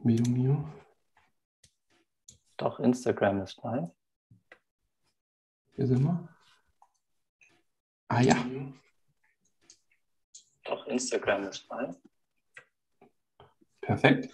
Mio. Doch, Instagram ist live. Hier sind wir. Ah ja. Doch, Instagram ist live. Perfekt.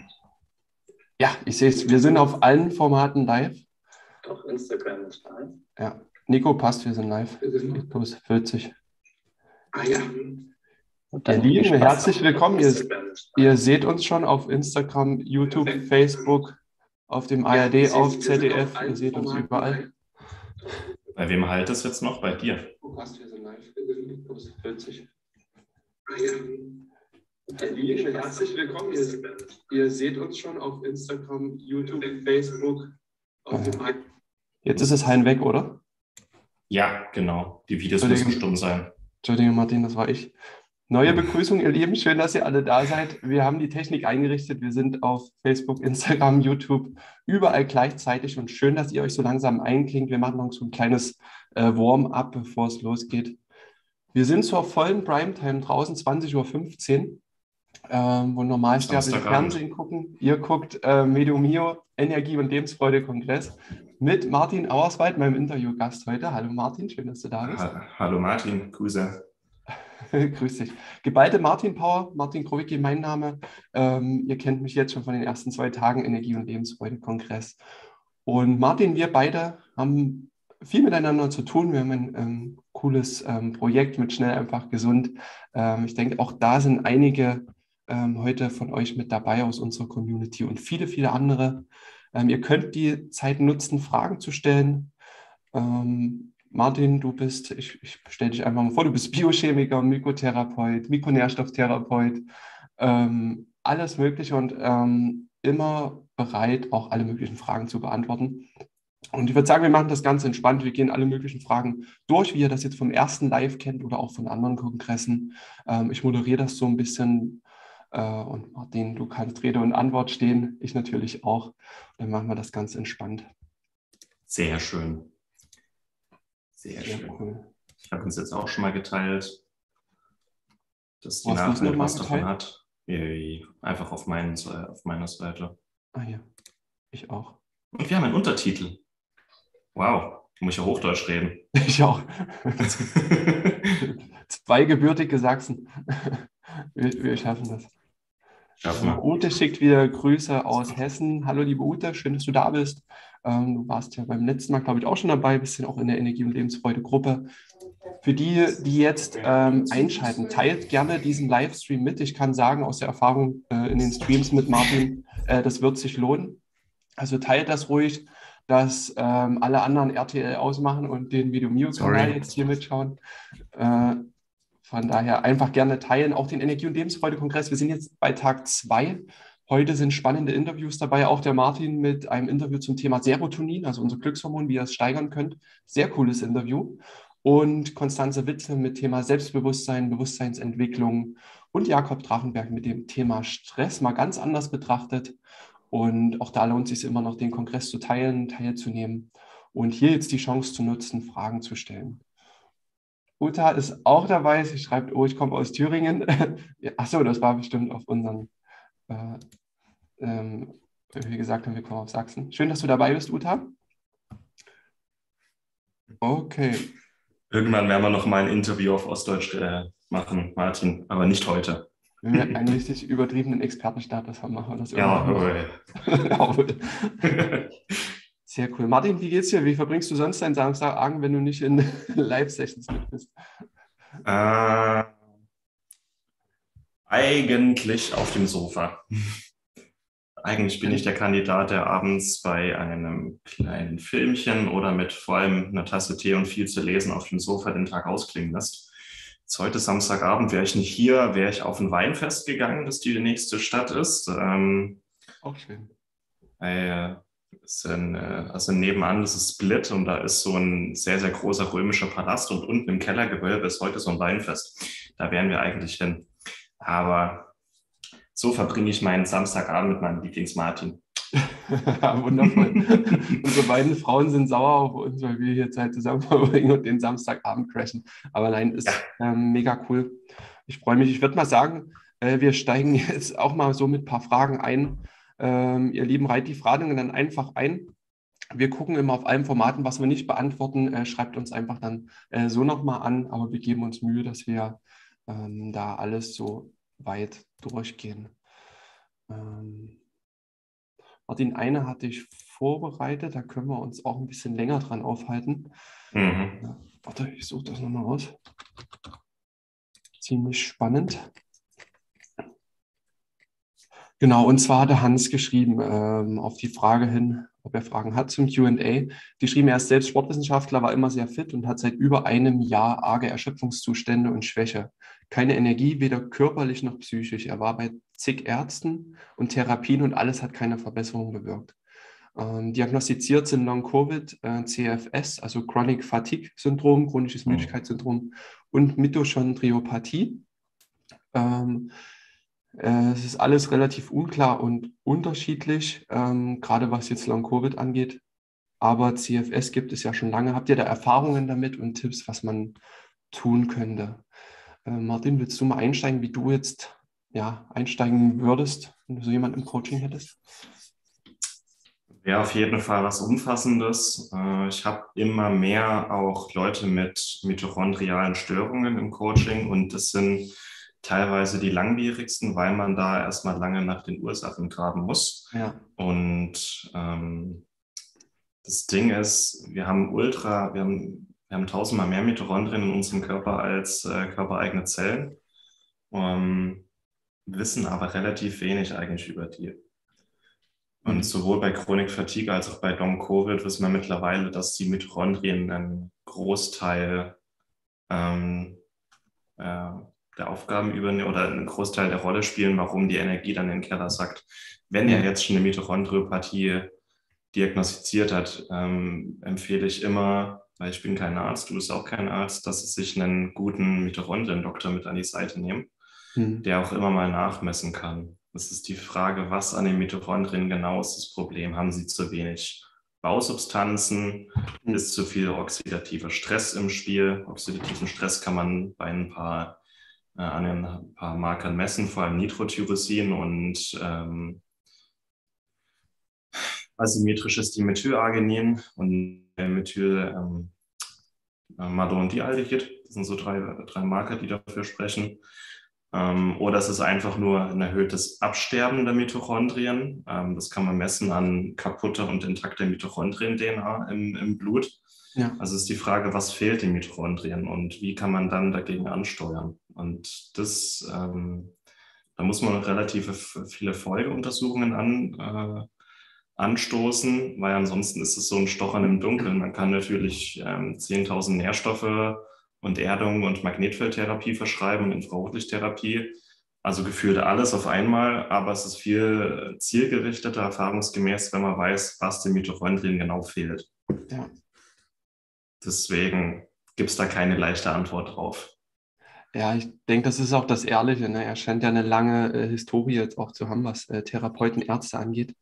Ja, ich sehe es. Wir sind auf allen Formaten live. Doch, Instagram ist live. Ja, Nico, passt, wir sind live. Plus 40. Ah ja. Ihr Lieben, herzlich willkommen. Ihr seht uns schon auf Instagram, YouTube, Facebook, auf dem ARD, auf ZDF. Ihr seht uns überall. Bei wem halt es jetzt noch? Bei dir? Passt, wir sind live. Plus 40. Ah ja. Ihr Lieben, herzlich willkommen. Ihr seht uns schon auf Instagram, YouTube, Facebook, auf dem ARD. Jetzt ist es Hein weg, oder? Ja, genau. Die Videos müssen stumm sein. Entschuldigung, Martin, das war ich. Neue Begrüßung, ihr Lieben. Schön, dass ihr alle da seid. Wir haben die Technik eingerichtet. Wir sind auf Facebook, Instagram, YouTube, überall gleichzeitig. Und schön, dass ihr euch so langsam einklingt. Wir machen noch so ein kleines Warm-up, bevor es losgeht. Wir sind zur vollen Primetime draußen, 20:15 Uhr, wo Normalsterbliche Fernsehen gucken. Ihr guckt Medio Mio, Energie- und Lebensfreude-Kongress mit Martin Auerswald, meinem Interviewgast heute. Hallo Martin, schön, dass du da bist. Hallo Martin, Grüße. Grüß dich. Geballte Martin-Power, Martin Krowicki, mein Name. Ihr kennt mich jetzt schon von den ersten 2 Tagen Energie- und Lebensfreude-Kongress. Und Martin, wir beide haben viel miteinander zu tun. Wir haben ein cooles Projekt mit Schnell, einfach, gesund. Ich denke, auch da sind einige heute von euch mit dabei aus unserer Community und viele, viele andere. Ihr könnt die Zeit nutzen, Fragen zu stellen. Martin, du bist, ich stelle dich einfach mal vor, du bist Biochemiker, Mykotherapeut, Mikronährstofftherapeut, alles Mögliche und immer bereit, auch alle möglichen Fragen zu beantworten. Und ich würde sagen, wir machen das ganz entspannt. Wir gehen alle möglichen Fragen durch, wie ihr das jetzt vom ersten Live kennt oder auch von anderen Kongressen. Ich moderiere das so ein bisschen und Martin, du kannst Rede und Antwort stehen, ich natürlich auch. Dann machen wir das ganz entspannt. Sehr schön. Sehr schön. Cool. Ich habe uns jetzt auch schon mal geteilt, dass die Wo hast Nachwelt was geteilt? davon hat. Einfach auf meiner Seite. Ah ja, ich auch. Und wir haben einen Untertitel. Wow, muss ich ja Hochdeutsch reden. Ich auch. 2 gebürtige Sachsen. Wir schaffen das. Ute schickt wieder Grüße aus Hessen. Hallo liebe Ute, schön, dass du da bist. Du warst ja beim letzten Mal, glaube ich, auch schon dabei, bist ja auch in der Energie- und Lebensfreude-Gruppe. Für die, die jetzt einschalten, teilt gerne diesen Livestream mit. Ich kann sagen, aus der Erfahrung in den Streams mit Martin, das wird sich lohnen. Also teilt das ruhig, dass alle anderen RTL ausmachen und den Video Mio-Kanal jetzt hier mitschauen. Von daher einfach gerne teilen, auch den Energie- und Lebensfreude-Kongress. Wir sind jetzt bei Tag 2. Heute sind spannende Interviews dabei, auch der Martin mit einem Interview zum Thema Serotonin, also unser Glückshormon, wie ihr es steigern könnt. Sehr cooles Interview. Und Konstanze Witze mit Thema Selbstbewusstsein, Bewusstseinsentwicklung und Jakob Drachenberg mit dem Thema Stress mal ganz anders betrachtet. Und auch da lohnt es sich immer noch, den Kongress zu teilen, teilzunehmen und hier jetzt die Chance zu nutzen, Fragen zu stellen. Uta ist auch dabei. Sie schreibt, oh, ich komme aus Thüringen. Achso, das war bestimmt auf unseren, wie gesagt haben, wir kommen aus Sachsen. Schön, dass du dabei bist, Uta. Okay. Irgendwann werden wir noch mal ein Interview auf Ostdeutsch machen, Martin, aber nicht heute. Wenn wir einen richtig übertriebenen Expertenstatus haben, machen wir das irgendwann. Ja, sehr cool. Martin, wie geht's dir? Wie verbringst du sonst deinen Samstagabend, wenn du nicht in Live-Sessions mit bist? Eigentlich auf dem Sofa. Eigentlich bin ich der Kandidat, der abends bei einem kleinen Filmchen oder mit vor allem einer Tasse Tee und viel zu lesen auf dem Sofa den Tag ausklingen lässt. Jetzt heute Samstagabend wäre ich nicht hier, wäre ich auf ein Weinfest gegangen, das die nächste Stadt ist. Auch schön. Also nebenan, das ist Split und da ist so ein sehr, sehr großer römischer Palast und unten im Kellergewölbe ist heute so ein Weinfest. Da wären wir eigentlich hin. Aber so verbringe ich meinen Samstagabend mit meinem Lieblings-Martin. Wundervoll. Unsere beiden Frauen sind sauer auf uns, weil wir hier Zeit zusammen verbringen und den Samstagabend crashen. Aber nein, ist mega cool. Ich freue mich. Ich würde mal sagen, wir steigen jetzt auch mal so mit ein paar Fragen ein. Ihr Lieben, reiht die Fragen dann einfach ein. Wir gucken immer auf allen Formaten, was wir nicht beantworten, schreibt uns einfach dann so nochmal an, aber wir geben uns Mühe, dass wir da alles so weit durchgehen. Martin, eine hatte ich vorbereitet, da können wir uns auch ein bisschen länger dran aufhalten. Ja, warte, ich suche das nochmal raus. Ziemlich spannend. Genau, und zwar hatte Hans geschrieben, auf die Frage hin, ob er Fragen hat zum Q&A. Die schrieben, er ist selbst Sportwissenschaftler, war immer sehr fit und hat seit über einem Jahr arge Erschöpfungszustände und Schwäche. Keine Energie, weder körperlich noch psychisch. Er war bei zig Ärzten und Therapien und alles hat keine Verbesserung bewirkt. Diagnostiziert sind Long-Covid, CFS, also Chronic Fatigue Syndrom, chronisches Müdigkeitssyndrom und Mitochondriopathie. Es ist alles relativ unklar und unterschiedlich, gerade was jetzt Long-Covid angeht. Aber CFS gibt es ja schon lange. Habt ihr da Erfahrungen damit und Tipps, was man tun könnte? Martin, willst du mal einsteigen, wie du jetzt einsteigen würdest, wenn du so jemanden im Coaching hättest? Ja, auf jeden Fall was Umfassendes. Ich habe immer mehr auch Leute mit mitochondrialen Störungen im Coaching und das sind teilweise die langwierigsten, weil man da erstmal lange nach den Ursachen graben muss. Ja. Und das Ding ist, wir haben 1000-mal mehr Mitochondrien in unserem Körper als körpereigene Zellen, wissen aber relativ wenig eigentlich über die. Und sowohl bei Chronic Fatigue als auch bei Long Covid wissen wir mittlerweile, dass die Mitochondrien einen Großteil der Aufgaben übernehmen oder einen Großteil der Rolle spielen, warum die Energie dann in den Keller sackt. Wenn er jetzt schon eine Mitochondriopathie diagnostiziert hat, empfehle ich immer, weil ich bin kein Arzt, du bist auch kein Arzt, dass sie sich einen guten Mitochondrien-Doktor mit an die Seite nehmen, der auch immer mal nachmessen kann. Das ist die Frage, was an den Mitochondrien genau ist das Problem? Haben sie zu wenig Bausubstanzen? Ist zu viel oxidativer Stress im Spiel? Oxidativen Stress kann man bei an ein paar Markern messen, vor allem Nitrotyrosin und asymmetrisches Dimethylarginin und Methylmalondialdehyd. Das sind so drei Marker, die dafür sprechen. Oder es ist einfach nur ein erhöhtes Absterben der Mitochondrien. Das kann man messen an kaputter und intakter Mitochondrien-DNA im Blut. Ja. Also ist die Frage, was fehlt den Mitochondrien und wie kann man dann dagegen ansteuern? Und da muss man relativ viele Folgeuntersuchungen anstoßen, weil ansonsten ist es so ein Stochern im Dunkeln. Man kann natürlich 10.000 Nährstoffe und Erdung und Magnetfeldtherapie verschreiben und Infrarotlichttherapie. Also gefühlt alles auf einmal, aber es ist viel zielgerichteter, erfahrungsgemäß, wenn man weiß, was den Mitochondrien genau fehlt. Ja. Deswegen gibt es da keine leichte Antwort drauf. Ja, ich denke, das ist auch das Ehrliche. Ne? Er scheint ja eine lange Historie jetzt auch zu haben, was Therapeuten, Ärzte angeht.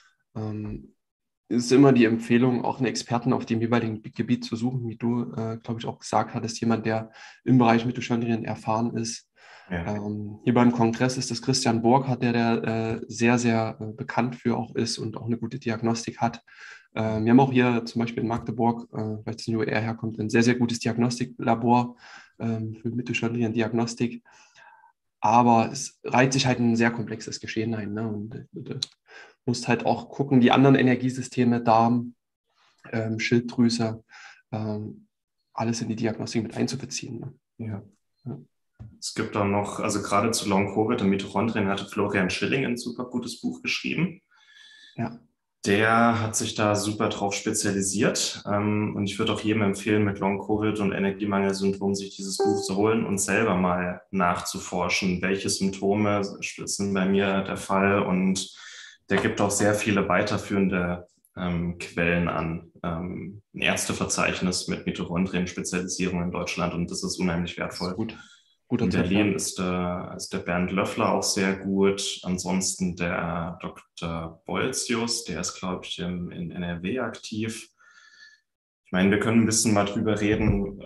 Ist immer die Empfehlung, auch einen Experten auf dem jeweiligen Gebiet zu suchen, wie du, glaube ich, auch gesagt hattest, jemand, der im Bereich Mitochondrien erfahren ist. Ja. Hier beim Kongress ist das Christian Burkhardt, der sehr, sehr bekannt für auch ist und auch eine gute Diagnostik hat. Wir haben auch hier zum Beispiel in Magdeburg, weil es nicht, wo er herkommt, ein sehr, sehr gutes Diagnostiklabor für Mitochondrien-Diagnostik. Aber es reiht sich halt ein sehr komplexes Geschehen ein. Ne? Und musst halt auch gucken, die anderen Energiesysteme, Darm, Schilddrüse, alles in die Diagnostik mit einzubeziehen. Ne? Ja. Es gibt dann noch, also gerade zu Long Covid und Mitochondrien hatte Florian Schilling ein super gutes Buch geschrieben. Ja. Der hat sich da super drauf spezialisiert. Und ich würde auch jedem empfehlen, mit Long Covid und Energiemangelsyndrom sich dieses Buch zu holen und selber mal nachzuforschen, welche Symptome sind bei mir der Fall. Und der gibt auch sehr viele weiterführende Quellen an. Ein Ärzteverzeichnis mit Mitochondrien-Spezialisierung in Deutschland und das ist unheimlich wertvoll. Gut. Guter In Tipp, Berlin ja. ist der Bernd Löffler auch sehr gut. Ansonsten der Dr. Bolzius, der ist, glaube ich, in NRW aktiv. Ich meine, wir können ein bisschen mal drüber reden,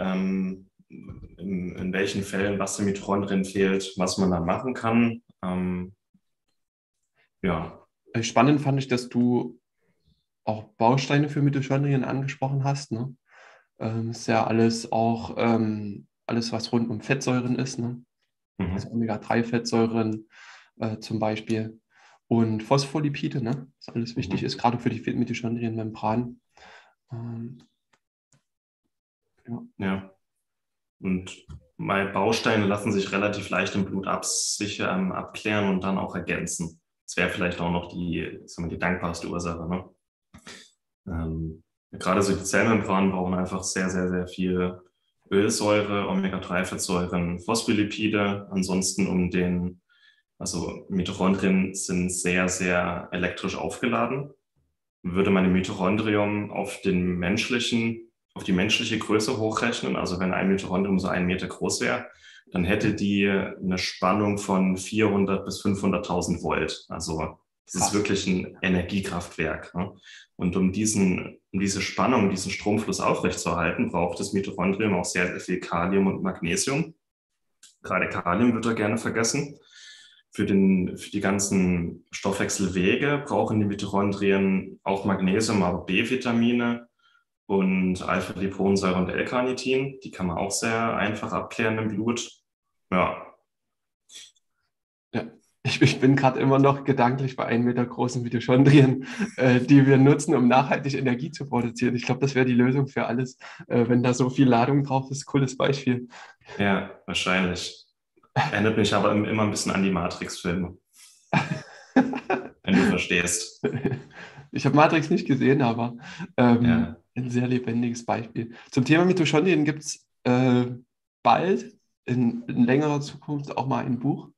in welchen Fällen was den Mitochondrien fehlt, was man da machen kann. Ja, Spannend fand ich, dass du auch Bausteine für Mitochondrien angesprochen hast. Ne? Ist ja alles auch alles, was rund um Fettsäuren ist. Ne? Also Mhm. Omega-3-Fettsäuren zum Beispiel und Phospholipide, ne? Was alles wichtig Mhm. ist, gerade für die Mitochondrienmembran. Ja. Ja. Und meine Bausteine lassen sich relativ leicht im Blut abklären und dann auch ergänzen. Das wäre vielleicht auch noch sagen wir, die dankbarste Ursache. Ne? Gerade so die Zellmembranen brauchen einfach sehr, sehr, sehr viel Ölsäure, Omega-3-Fettsäuren, Phospholipide. Ansonsten also Mitochondrien sind sehr, sehr elektrisch aufgeladen. Würde man ein Mitochondrium auf die menschliche Größe hochrechnen, also wenn ein Mitochondrium so 1 Meter groß wäre, dann hätte die eine Spannung von 400 bis 500.000 Volt. Also das ist Krass. wirklich ein Energiekraftwerk. Ne? Und um diese Spannung, diesen Stromfluss aufrechtzuerhalten, braucht das Mitochondrium auch sehr, sehr viel Kalium und Magnesium. Gerade Kalium wird da gerne vergessen. Für die ganzen Stoffwechselwege brauchen die Mitochondrien auch Magnesium, aber B-Vitamine und Alpha-Liponsäure und L-Carnitin. Die kann man auch sehr einfach abklären im Blut. Ja, Ja. Ich bin gerade immer noch gedanklich bei 1 Meter großen Mitochondrien, die wir nutzen, um nachhaltig Energie zu produzieren. Ich glaube, das wäre die Lösung für alles, wenn da so viel Ladung drauf ist. Cooles Beispiel. ja, wahrscheinlich. Erinnert mich aber immer ein bisschen an die Matrix-Filme, wenn du verstehst. Ich habe Matrix nicht gesehen, aber Ja, ein sehr lebendiges Beispiel. Zum Thema Mitochondrien gibt es bald in längerer Zukunft auch mal ein Buch,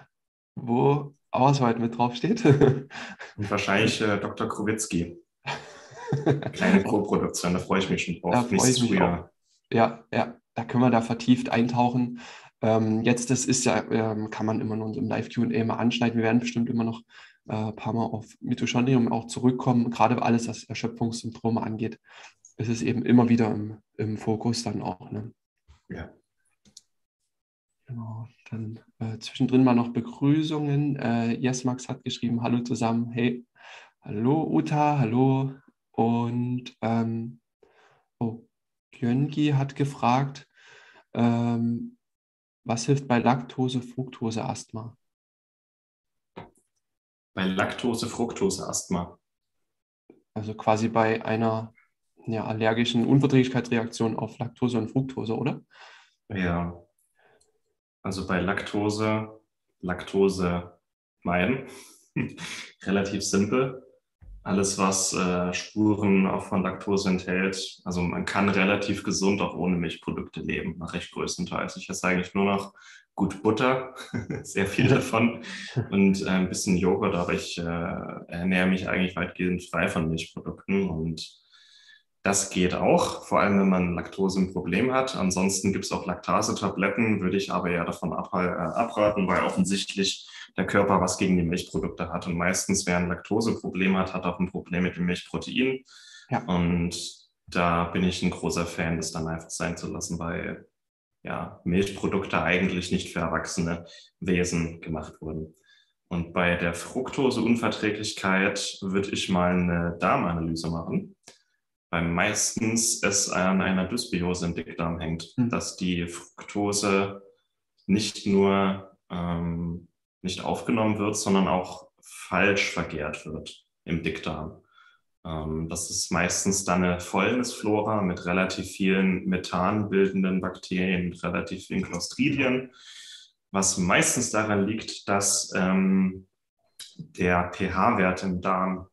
wo Auswahl mit draufsteht. und wahrscheinlich Dr. Krowitzki. Kleine Co-Produktion, da freue ich mich schon Da drauf. freue ich Nichts mich auch. früher. Ja, ja, da können wir da vertieft eintauchen. Jetzt, das ist ja, kann man immer in unserem Live-Q&A mal anschneiden. Wir werden bestimmt immer noch ein paar Mal auf Mitochondrium auch zurückkommen. Gerade alles, was Erschöpfungssymptome angeht, ist es eben immer wieder im Fokus dann auch. Ne? Ja. Genau. Dann zwischendrin mal noch Begrüßungen. Max hat geschrieben, hallo zusammen. Hey, hallo Uta, hallo. Und oh, Jöngi hat gefragt, was hilft bei Laktose-Fructose-Asthma? Bei Laktose-Fructose-Asthma. Also quasi bei einer allergischen Unverträglichkeitsreaktion auf Laktose und Fructose, oder? Ja, also bei Laktose meiden. Relativ simpel. Alles, was Spuren auch von Laktose enthält. Also man kann relativ gesund auch ohne Milchprodukte leben, mache ich größtenteils. Ich esse eigentlich nur noch gut Butter, sehr viel davon und ein bisschen Joghurt, aber ich ernähre mich eigentlich weitgehend frei von Milchprodukten und das geht auch, vor allem wenn man Laktose ein Problem hat. Ansonsten gibt es auch Laktasetabletten, würde ich aber eher davon abraten, weil offensichtlich der Körper was gegen die Milchprodukte hat. Und meistens, wer ein Laktoseproblem hat, hat auch ein Problem mit dem Milchprotein. Ja. Und da bin ich ein großer Fan, das dann einfach sein zu lassen, weil ja, Milchprodukte eigentlich nicht für erwachsene Wesen gemacht wurden. Und bei der Fructoseunverträglichkeit würde ich mal eine Darmanalyse machen, weil meistens es an einer Dysbiose im Dickdarm hängt, dass die Fructose nicht nur nicht aufgenommen wird, sondern auch falsch vergärt wird im Dickdarm. Das ist meistens dann eine Fäulnisflora mit relativ vielen methanbildenden Bakterien, mit relativ vielen Clostridien, was meistens daran liegt, dass der pH-Wert im Darm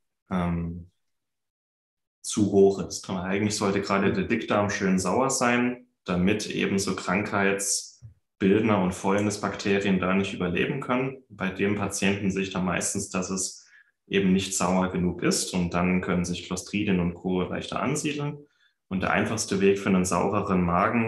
zu hoch ist. Und eigentlich sollte gerade der Dickdarm schön sauer sein, damit eben so Krankheitsbildner und Fäulnisbakterien da nicht überleben können. Bei dem Patienten sehe ich dann meistens, dass es eben nicht sauer genug ist und dann können sich Clostridien und Co. leichter ansiedeln. Und der einfachste Weg für einen saureren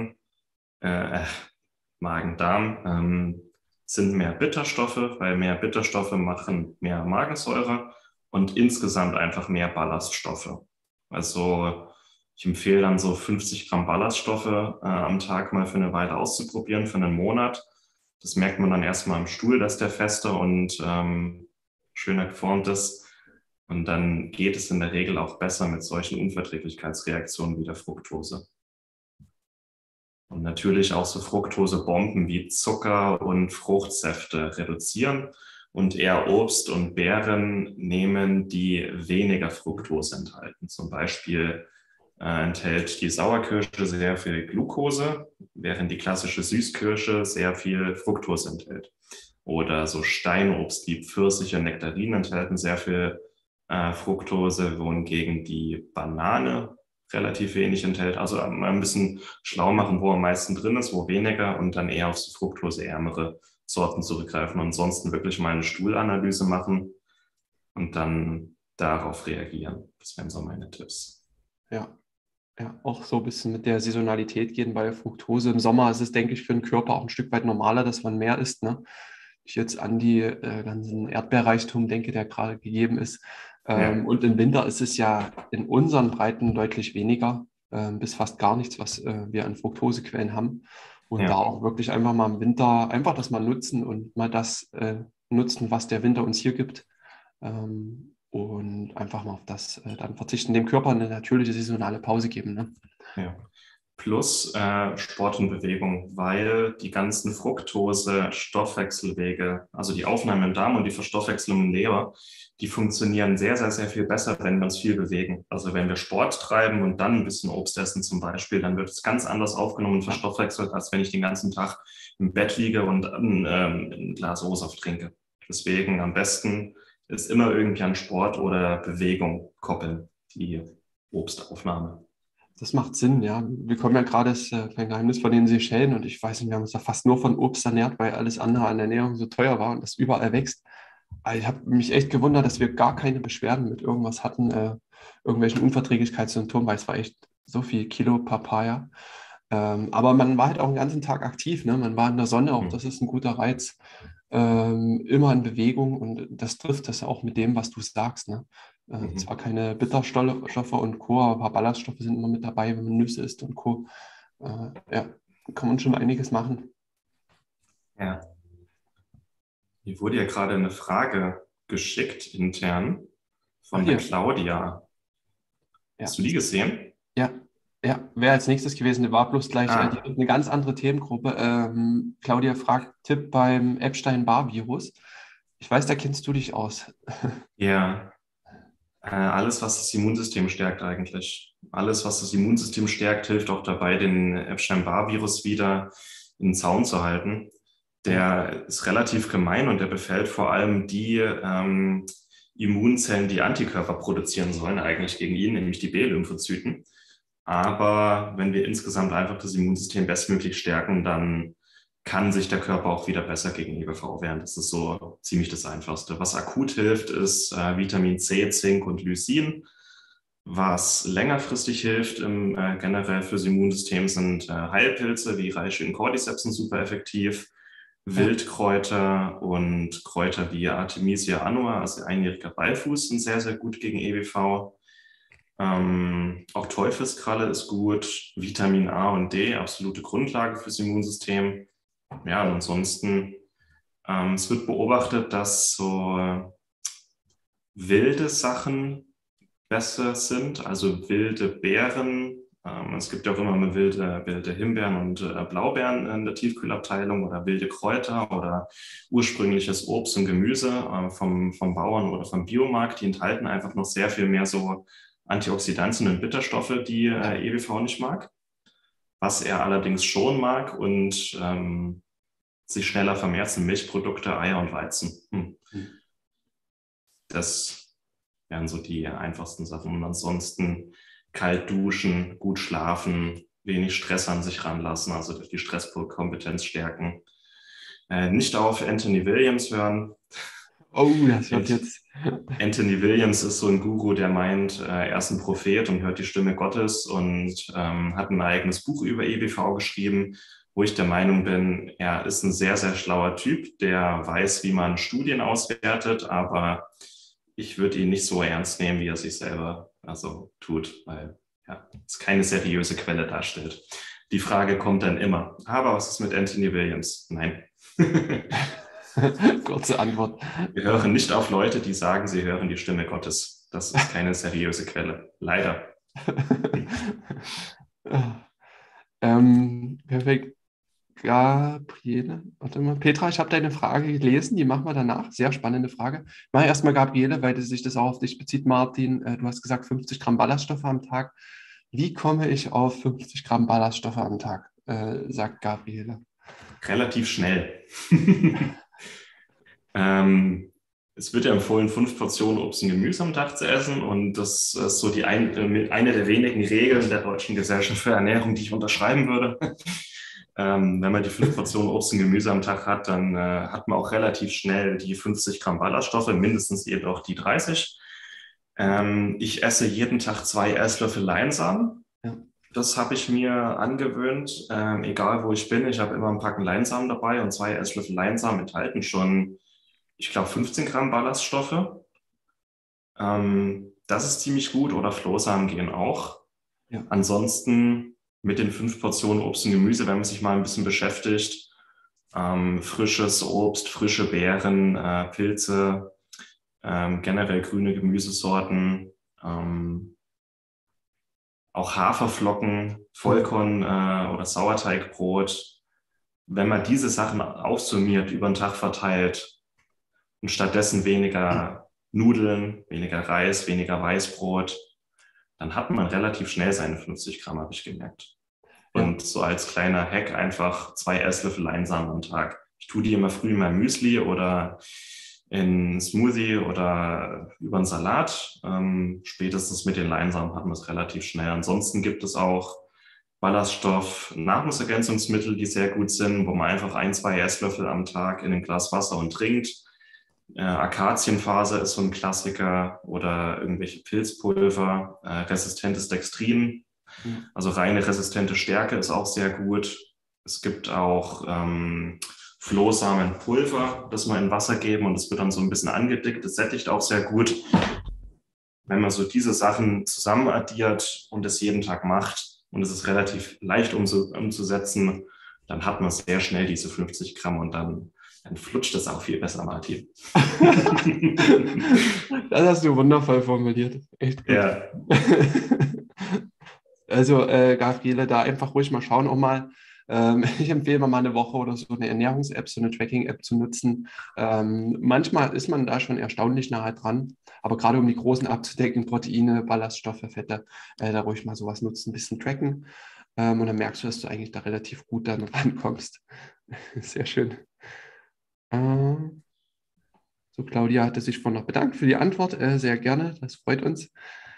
Magen-Darm sind mehr Bitterstoffe, weil mehr Bitterstoffe machen mehr Magensäure und insgesamt einfach mehr Ballaststoffe. Also ich empfehle dann so 50 Gramm Ballaststoffe am Tag mal für eine Weile auszuprobieren, für einen Monat. Das merkt man dann erstmal am Stuhl, dass der fester und schöner geformt ist. Und dann geht es in der Regel auch besser mit solchen Unverträglichkeitsreaktionen wie der Fructose. Und natürlich auch so Fructosebomben wie Zucker und Fruchtsäfte reduzieren und eher Obst und Beeren nehmen, die weniger Fructose enthalten. Zum Beispiel enthält die Sauerkirsche sehr viel Glucose, während die klassische Süßkirsche sehr viel Fructose enthält. Oder so Steinobst wie Pfirsiche und Nektarinen enthalten sehr viel Fructose, wohingegen die Banane relativ wenig enthält. Also ein bisschen schlau machen, wo am meisten drin ist, wo weniger und dann eher auf so fructoseärmere Sorten zurückgreifen und ansonsten wirklich mal eine Stuhlanalyse machen und dann darauf reagieren. Das wären so meine Tipps. Ja, auch so ein bisschen mit der Saisonalität gehen bei Fructose. Im Sommer ist es, denke ich, für den Körper auch ein Stück weit normaler, dass man mehr isst, ne? Ich jetzt an die ganzen Erdbeerreichtum denke, der gerade gegeben ist. Und im Winter ist es ja in unseren Breiten deutlich weniger, bis fast gar nichts, was wir an Fructosequellen haben. Und da auch wirklich einfach mal im Winter einfach das mal nutzen und mal das nutzen, was der Winter uns hier gibt. Und einfach mal auf das dann verzichten, dem Körper eine natürliche saisonale Pause geben. Ne? Ja. Plus Sport und Bewegung, weil die ganzen Fructose-Stoffwechselwege, also die Aufnahme im Darm und die Verstoffwechslung im Leber, die funktionieren sehr, sehr, sehr viel besser, wenn wir uns viel bewegen. Also wenn wir Sport treiben und dann ein bisschen Obst essen zum Beispiel, dann wird es ganz anders aufgenommen und verstoffwechselt, als wenn ich den ganzen Tag im Bett liege und ein Glas O-Saft trinke. Deswegen am besten ist immer irgendwie an Sport oder Bewegung koppeln, die Obstaufnahme. Das macht Sinn, ja. Wir kommen ja gerade, das ist kein Geheimnis, von den Seychellen und ich weiß nicht, wir haben uns da fast nur von Obst ernährt, weil alles andere an Ernährung so teuer war und das überall wächst. Aber ich habe mich echt gewundert, dass wir gar keine Beschwerden mit irgendwas hatten, irgendwelchen Unverträglichkeitssymptomen, weil es war echt so viel Kilo Papaya. Aber man war halt auch den ganzen Tag aktiv, ne? Man war in der Sonne, auch das ist ein guter Reiz. Immer in Bewegung und das trifft das auch mit dem, was du sagst. Ne? Zwar keine Bitterstoffe und Co., aber ein paar Ballaststoffe sind immer mit dabei, wenn man Nüsse isst und Co. Ja, kann man schon einiges machen. Ja. Hier wurde ja gerade eine Frage geschickt intern von der Claudia. Ja. Hast du die gesehen? Ja, wäre als nächstes gewesen, war bloß gleich eine ganz andere Themengruppe. Claudia fragt, Tipp beim Epstein-Barr-Virus. Ich weiß, da kennst du dich aus. Ja, alles, was das Immunsystem stärkt eigentlich. Alles, was das Immunsystem stärkt, hilft auch dabei, den Epstein-Barr-Virus wieder in den Zaum zu halten. Der ist relativ gemein und der befällt vor allem die Immunzellen, die Antikörper produzieren sollen, eigentlich gegen ihn, nämlich die B-Lymphozyten. Aber wenn wir insgesamt einfach das Immunsystem bestmöglich stärken, dann kann sich der Körper auch wieder besser gegen EBV wehren. Das ist so ziemlich das Einfachste. Was akut hilft, ist Vitamin C, Zink und Lysin. Was längerfristig hilft generell fürs Immunsystem sind Heilpilze wie Reishi und Cordyceps sind super effektiv. Wildkräuter und Kräuter wie Artemisia annua, also einjähriger Beifuß, sind sehr, sehr gut gegen EBV. Auch Teufelskralle ist gut, Vitamin A und D, absolute Grundlage fürs Immunsystem. Ja, und ansonsten, es wird beobachtet, dass so wilde Sachen besser sind, also wilde Beeren. Es gibt ja auch immer mal wilde Himbeeren und Blaubeeren in der Tiefkühlabteilung oder wilde Kräuter oder ursprüngliches Obst und Gemüse vom Bauern oder vom Biomarkt. Die enthalten einfach noch sehr viel mehr so Antioxidantien und Bitterstoffe, die EBV nicht mag. Was er allerdings schon mag und sich schneller vermehrt sind Milchprodukte, Eier und Weizen. Das wären so die einfachsten Sachen. Und ansonsten kalt duschen, gut schlafen, wenig Stress an sich ranlassen, also die Stresskompetenz stärken. Nicht auf Anthony Williams hören. Oh, das wird jetzt. Anthony Williams ist so ein Guru, der meint, er ist ein Prophet und hört die Stimme Gottes und hat ein eigenes Buch über EBV geschrieben, wo ich der Meinung bin, er ist ein sehr, sehr schlauer Typ, der weiß, wie man Studien auswertet, aber ich würde ihn nicht so ernst nehmen, wie er sich selber tut, weil es keine seriöse Quelle darstellt. Die Frage kommt dann immer, aber was ist mit Anthony Williams? Nein. Kurze Antwort. Wir hören nicht auf Leute, die sagen, sie hören die Stimme Gottes. Das ist keine seriöse Quelle. Leider. Perfekt. Gabriele, warte mal. Petra, ich habe deine Frage gelesen, die machen wir danach. Sehr spannende Frage. Ich mache erstmal Gabriele, weil sich das auch auf dich bezieht, Martin. Du hast gesagt 50 Gramm Ballaststoffe am Tag. Wie komme ich auf 50 Gramm Ballaststoffe am Tag? Sagt Gabriele. Relativ schnell. Es wird ja empfohlen, 5 Portionen Obst und Gemüse am Tag zu essen. Und das ist so eine der wenigen Regeln der Deutschen Gesellschaft für Ernährung, die ich unterschreiben würde. Wenn man die 5 Portionen Obst und Gemüse am Tag hat, dann hat man auch relativ schnell die 50 Gramm Ballaststoffe, mindestens eben auch die 30. Ich esse jeden Tag 2 Esslöffel Leinsamen. Ja. Das habe ich mir angewöhnt, egal wo ich bin. Ich habe immer ein Packen Leinsamen dabei und 2 Esslöffel Leinsamen enthalten schon, ich glaube, 15 Gramm Ballaststoffe. Das ist ziemlich gut, oder Flohsamen gehen auch. Ja. Ansonsten mit den 5 Portionen Obst und Gemüse, wenn man sich mal ein bisschen beschäftigt, frisches Obst, frische Beeren, Pilze, generell grüne Gemüsesorten, auch Haferflocken, Vollkorn oder Sauerteigbrot. Wenn man diese Sachen aufsummiert, über den Tag verteilt und stattdessen weniger Nudeln, weniger Reis, weniger Weißbrot, dann hat man relativ schnell seine 50 Gramm, habe ich gemerkt. Und so als kleiner Hack einfach 2 Esslöffel Leinsamen am Tag. Ich tue die immer früh in mein Müsli oder in Smoothie oder über einen Salat. Spätestens mit den Leinsamen hat man es relativ schnell. Ansonsten gibt es auch Ballaststoff-Nahrungsergänzungsmittel, die sehr gut sind, wo man einfach 1, 2 Esslöffel am Tag in ein Glas Wasser und trinkt. Akazienfaser ist so ein Klassiker oder irgendwelche Pilzpulver, resistentes Dextrin. Also reine resistente Stärke ist auch sehr gut. Es gibt auch Flohsamenpulver, das man in Wasser geben und das wird dann so ein bisschen angedickt. Das sättigt auch sehr gut. Wenn man so diese Sachen zusammen addiert und es jeden Tag macht und es ist relativ leicht umzusetzen, dann hat man sehr schnell diese 50 Gramm und dann flutscht es auch viel besser, Martin. Das hast du wundervoll formuliert. Echt gut. Ja. Also, Gabriele, da einfach ruhig mal schauen, auch mal. Ich empfehle mal eine Woche oder so eine Ernährungs-App, so eine Tracking-App zu nutzen. Manchmal ist man da schon erstaunlich nahe dran, aber gerade um die großen abzudecken, Proteine, Ballaststoffe, Fette, da ruhig mal sowas nutzen, ein bisschen tracken. Und dann merkst du, dass du eigentlich da relativ gut dann rankommst. Sehr schön. So, Claudia hatte sich vorhin noch bedankt für die Antwort. Sehr gerne, das freut uns.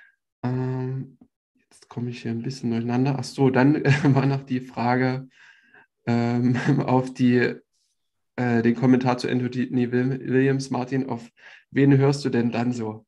Jetzt komme ich hier ein bisschen durcheinander. Ach so, dann war noch die Frage auf den Kommentar zu Anthony Williams. Martin, auf wen hörst du denn dann so?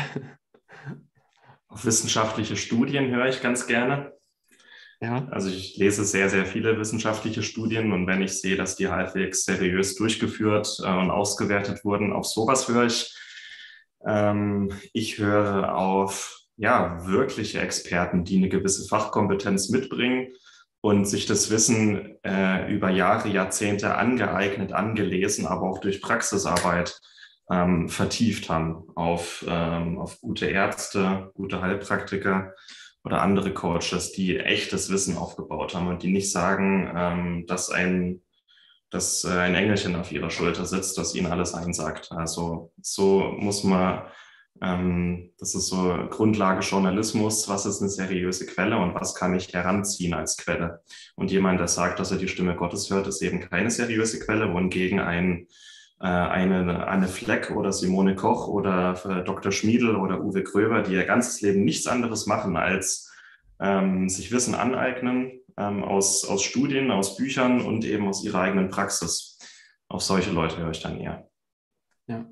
Auf wissenschaftliche Studien höre ich ganz gerne. Ja. Also ich lese sehr, sehr viele wissenschaftliche Studien und wenn ich sehe, dass die halbwegs seriös durchgeführt und ausgewertet wurden, auf sowas höre ich. Ich höre auf wirkliche Experten, die eine gewisse Fachkompetenz mitbringen und sich das Wissen über Jahre, Jahrzehnte angeeignet, angelesen, aber auch durch Praxisarbeit vertieft haben auf gute Ärzte, gute Heilpraktiker oder andere Coaches, die echtes Wissen aufgebaut haben und die nicht sagen, dass ein Engelchen auf ihrer Schulter sitzt, das ihnen alles einsagt. Also so muss man, das ist so Grundlage Journalismus, was ist eine seriöse Quelle und was kann ich heranziehen als Quelle. Und jemand, der sagt, dass er die Stimme Gottes hört, ist eben keine seriöse Quelle, wohingegen eine Anne Fleck oder Simone Koch oder Dr. Schmiedl oder Uwe Gröber, die ihr ganzes Leben nichts anderes machen, als sich Wissen aneignen aus Studien, aus Büchern und eben aus ihrer eigenen Praxis. Auf solche Leute höre ich dann eher. Ja.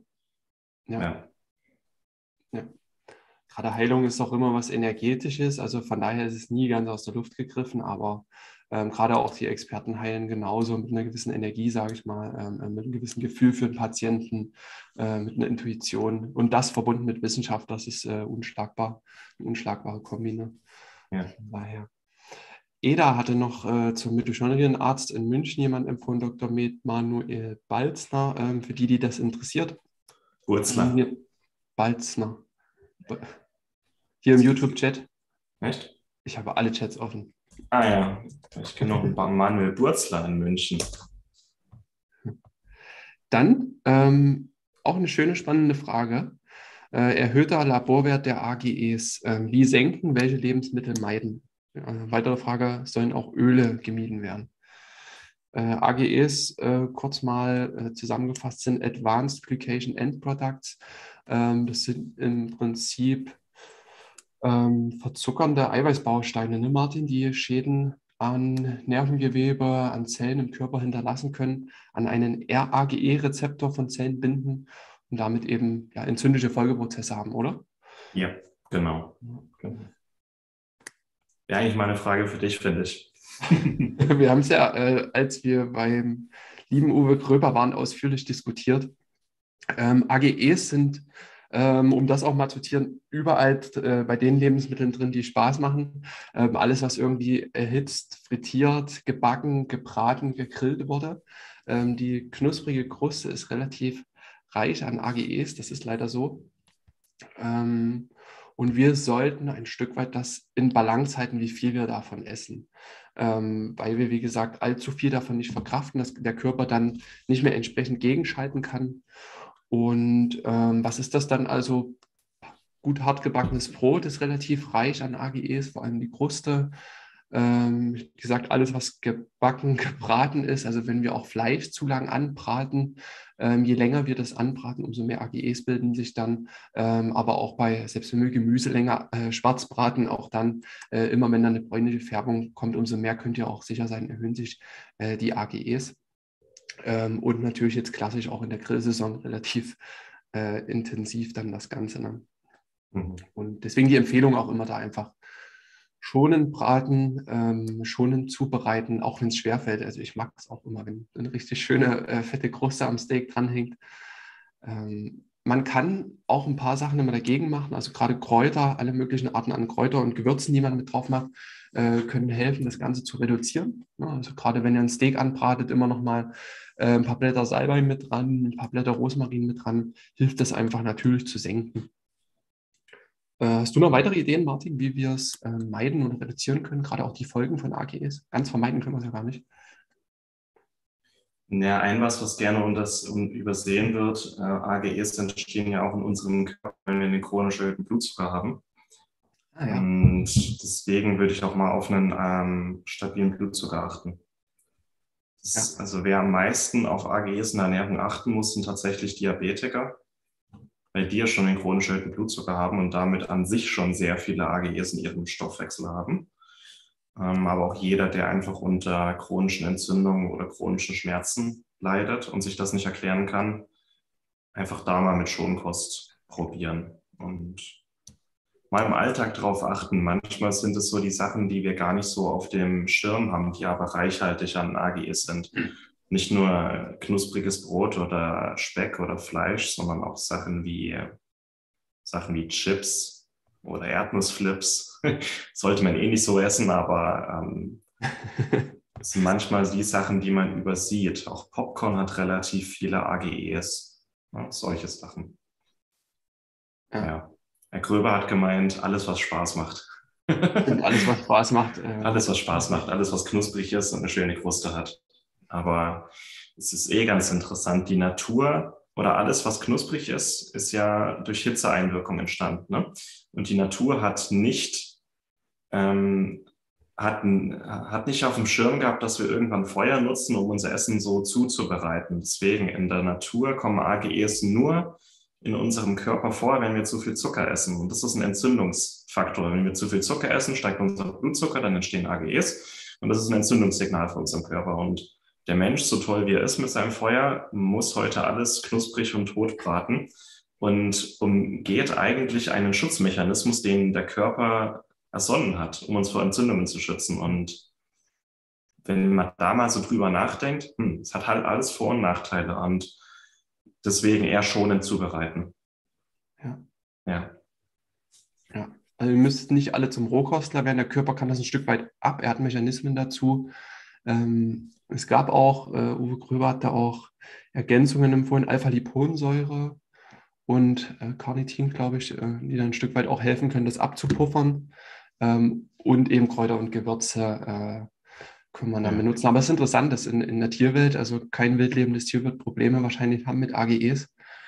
Gerade Heilung ist auch immer was Energetisches, also von daher ist es nie ganz aus der Luft gegriffen, aber gerade auch die Experten heilen genauso mit einer gewissen Energie, sage ich mal, mit einem gewissen Gefühl für den Patienten, mit einer Intuition und das verbunden mit Wissenschaft, das ist unschlagbar, eine unschlagbare Kombi. Ne? Ja. Von daher. Eda hatte noch zum Mitochondrienarzt in München jemand empfohlen, Dr. Med Manuel Balzner, für die das interessiert. Burzler. Hier, Balzner. Hier im YouTube-Chat. Echt? Ich habe alle Chats offen. Ah ja, ich kenne noch einen Manuel Burzler in München. Dann auch eine schöne, spannende Frage. Erhöhter Laborwert der AGEs. Wie senken, welche Lebensmittel meiden? Weitere Frage, sollen auch Öle gemieden werden? AGEs, kurz mal zusammengefasst, sind Advanced Glycation End Products. Das sind im Prinzip verzuckernde Eiweißbausteine, ne, Martin, die Schäden an Nervengewebe, an Zellen im Körper hinterlassen können, an einen RAGE-Rezeptor von Zellen binden und damit eben ja, entzündliche Folgeprozesse haben, oder? Ja, genau. Wäre eigentlich mal eine Frage für dich, finde ich. Wir haben es ja, als wir beim lieben Uwe Gröber waren, ausführlich diskutiert. AGEs sind, um das auch mal zu zitieren, überall bei den Lebensmitteln drin, die Spaß machen. Alles, was irgendwie erhitzt, frittiert, gebacken, gebraten, gegrillt wurde. Die knusprige Kruste ist relativ reich an AGEs, das ist leider so. Und wir sollten ein Stück weit das in Balance halten, wie viel wir davon essen. Weil wir, wie gesagt, allzu viel davon nicht verkraften, dass der Körper dann nicht mehr entsprechend gegenschalten kann. Und was ist das dann also? Gut hart gebackenes Brot ist relativ reich an AGEs, vor allem die Kruste. Wie gesagt, alles, was gebacken, gebraten ist, also wenn wir auch Fleisch zu lang anbraten, je länger wir das anbraten, umso mehr AGEs bilden sich dann. Aber auch selbst wenn wir Gemüse länger schwarz braten, auch dann immer, wenn dann eine bräunliche Färbung kommt, umso mehr könnt ihr auch sicher sein, erhöhen sich die AGEs. Und natürlich jetzt klassisch auch in der Grillsaison relativ intensiv dann das Ganze. Ne? Mhm. Und deswegen die Empfehlung auch immer da einfach schonend braten, schonend zubereiten, auch wenn es schwerfällt. Also ich mag es auch immer, wenn eine richtig schöne fette Kruste am Steak dranhängt. Man kann auch ein paar Sachen immer dagegen machen, also gerade Kräuter, alle möglichen Arten an Kräuter und Gewürzen, die man mit drauf macht, können helfen, das Ganze zu reduzieren. Ja, also gerade wenn ihr ein Steak anbratet, immer noch mal ein paar Blätter Salbei mit dran, ein paar Blätter Rosmarin mit dran, hilft das einfach natürlich zu senken. Hast du noch weitere Ideen, Martin, wie wir es meiden oder reduzieren können, gerade auch die Folgen von AGEs? Ganz vermeiden können wir es ja gar nicht. Ja, was gerne übersehen wird, AGEs entstehen ja auch in unserem Körper, wenn wir einen chronisch erhöhten Blutzucker haben. Ah, ja. Und deswegen würde ich auch mal auf einen stabilen Blutzucker achten. Also wer am meisten auf AGEs in der Ernährung achten muss, sind tatsächlich Diabetiker, weil die ja schon den chronisch erhöhten Blutzucker haben und damit an sich schon sehr viele AGEs in ihrem Stoffwechsel haben. Aber auch jeder, der einfach unter chronischen Entzündungen oder chronischen Schmerzen leidet und sich das nicht erklären kann, einfach da mal mit Schonkost probieren und mal im Alltag drauf achten. Manchmal sind es so die Sachen, die wir gar nicht so auf dem Schirm haben, die aber reichhaltig an AGEs sind. Nicht nur knuspriges Brot oder Speck oder Fleisch, sondern auch Sachen wie Chips oder Erdnussflips. Sollte man eh nicht so essen, aber es sind manchmal die Sachen, die man übersieht. Auch Popcorn hat relativ viele AGEs. Ja, solche Sachen. Ja. Herr Gröber hat gemeint, alles, was Spaß macht. Alles, was Spaß macht. Alles, was Spaß macht, alles, was knusprig ist und eine schöne Kruste hat. Aber es ist ganz interessant. Die Natur oder alles, was knusprig ist, ist ja durch Hitzeeinwirkung entstanden. Ne? Und die Natur hat nicht auf dem Schirm gehabt, dass wir irgendwann Feuer nutzen, um unser Essen so zuzubereiten. Deswegen in der Natur kommen AGEs nur in unserem Körper vor, wenn wir zu viel Zucker essen. Und das ist ein Entzündungsfaktor. Wenn wir zu viel Zucker essen, steigt unser Blutzucker, dann entstehen AGEs. Und das ist ein Entzündungssignal für unseren Körper. Und der Mensch, so toll wie er ist mit seinem Feuer, muss heute alles knusprig und tot braten und umgeht eigentlich einen Schutzmechanismus, den der Körper ersonnen hat, um uns vor Entzündungen zu schützen. Und wenn man da mal so drüber nachdenkt, es hat halt alles Vor- und Nachteile und deswegen eher schonend zubereiten. Ja. Ja. Also ihr müsst nicht alle zum Rohkostler werden. Der Körper kann das ein Stück weit ab. Er hat Mechanismen dazu. Es gab auch, Uwe Gröber hat da auch Ergänzungen empfohlen, Alpha-Liponsäure und Carnitin, glaube ich, die dann ein Stück weit auch helfen können, das abzupuffern. Und eben Kräuter und Gewürze kann man dann benutzen. Aber es ist interessant, dass in der Tierwelt, also kein wildlebendes Tier wird Probleme wahrscheinlich haben mit AGEs.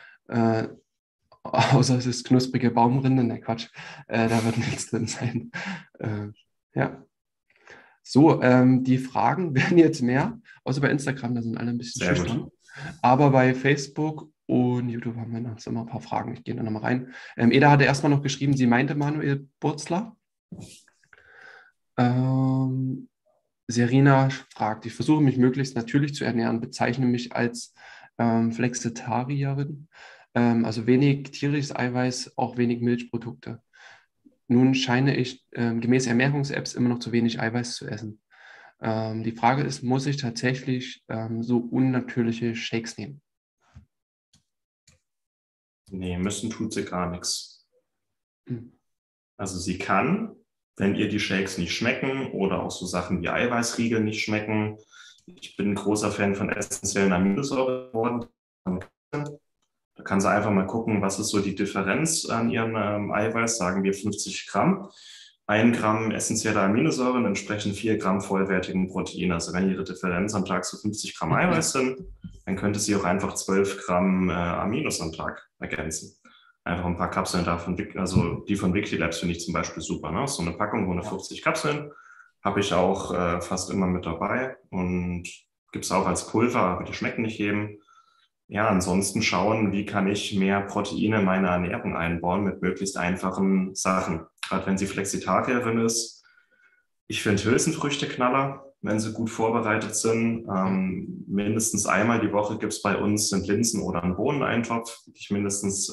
Außer es ist knusprige Baumrinde. Ne, Quatsch. Da wird nichts drin sein. Ja. So, die Fragen werden jetzt mehr, außer bei Instagram, da sind alle ein bisschen Sehr schüchtern. gut. Aber bei Facebook und YouTube haben wir noch immer ein paar Fragen. Ich gehe da nochmal rein. Eda hatte erstmal noch geschrieben, sie meinte Manuel Burzler. Serena fragt, ich versuche mich möglichst natürlich zu ernähren, bezeichne mich als Flexitarierin, also wenig tierisches Eiweiß, auch wenig Milchprodukte. Nun scheine ich gemäß Ernährungs-Apps immer noch zu wenig Eiweiß zu essen. Die Frage ist, muss ich tatsächlich so unnatürliche Shakes nehmen? Nee, müssen tut sie gar nichts. Hm. Also sie kann, wenn ihr die Shakes nicht schmecken oder auch so Sachen wie Eiweißriegel nicht schmecken. Ich bin ein großer Fan von essentiellen Aminosäuren geworden. Da kann sie einfach mal gucken, was ist so die Differenz an ihrem Eiweiß, sagen wir 50 Gramm. 1 Gramm essentielle Aminosäuren entsprechen 4 Gramm vollwertigen Protein. Also wenn ihre Differenz am Tag so 50 Gramm Eiweiß sind, dann könnte sie auch einfach 12 Gramm Aminos am Tag ergänzen. Einfach ein paar Kapseln davon, also die von Victilabs finde ich zum Beispiel super. Ne? So eine Packung, 150 Kapseln, habe ich auch fast immer mit dabei und gibt es auch als Pulver, aber die schmecken nicht jedem. Ja, ansonsten schauen, wie kann ich mehr Proteine in meine Ernährung einbauen mit möglichst einfachen Sachen. Gerade wenn sie Flexitarierin ist. Ich finde Hülsenfrüchte Knaller, wenn sie gut vorbereitet sind. Mindestens einmal die Woche gibt es bei uns einen Linsen- oder einen Bohneneintopf, die ich mindestens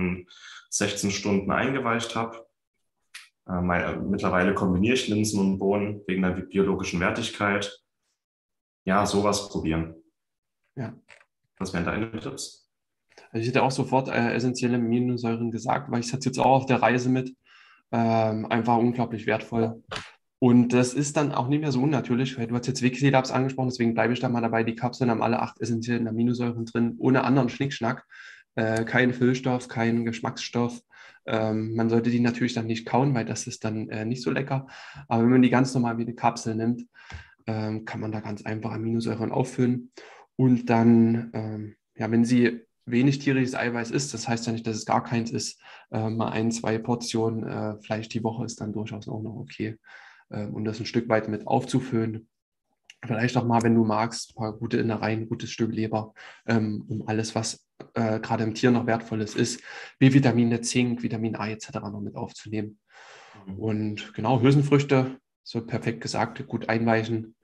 16 Stunden eingeweicht habe. Mittlerweile kombiniere ich Linsen und Bohnen wegen der biologischen Wertigkeit. Ja, sowas probieren. Ja. Was wären deine Tipps? Also ich hätte auch sofort essentielle Aminosäuren gesagt, weil ich hatte jetzt auch auf der Reise mit. Einfach unglaublich wertvoll. Und das ist dann auch nicht mehr so unnatürlich, weil du hast jetzt Victilabs angesprochen, deswegen bleibe ich da mal dabei. Die Kapseln haben alle 8 essentiellen Aminosäuren drin, ohne anderen Schnickschnack. Kein Füllstoff, kein Geschmacksstoff. Man sollte die natürlich dann nicht kauen, weil das ist dann nicht so lecker. Aber wenn man die ganz normal wie eine Kapsel nimmt, kann man da ganz einfach Aminosäuren auffüllen. Und dann, ja, wenn sie wenig tierisches Eiweiß isst, das heißt ja nicht, dass es gar keins ist, mal 1, 2 Portionen Fleisch die Woche ist dann durchaus auch noch okay. Und das ein Stück weit mit aufzufüllen. Vielleicht auch mal, wenn du magst, ein paar gute Innereien, ein gutes Stück Leber, um alles, was gerade im Tier noch Wertvolles ist, B-Vitamine, Zink, Vitamin A etc. noch mit aufzunehmen. Und genau, Hülsenfrüchte, so perfekt gesagt, gut einweichen.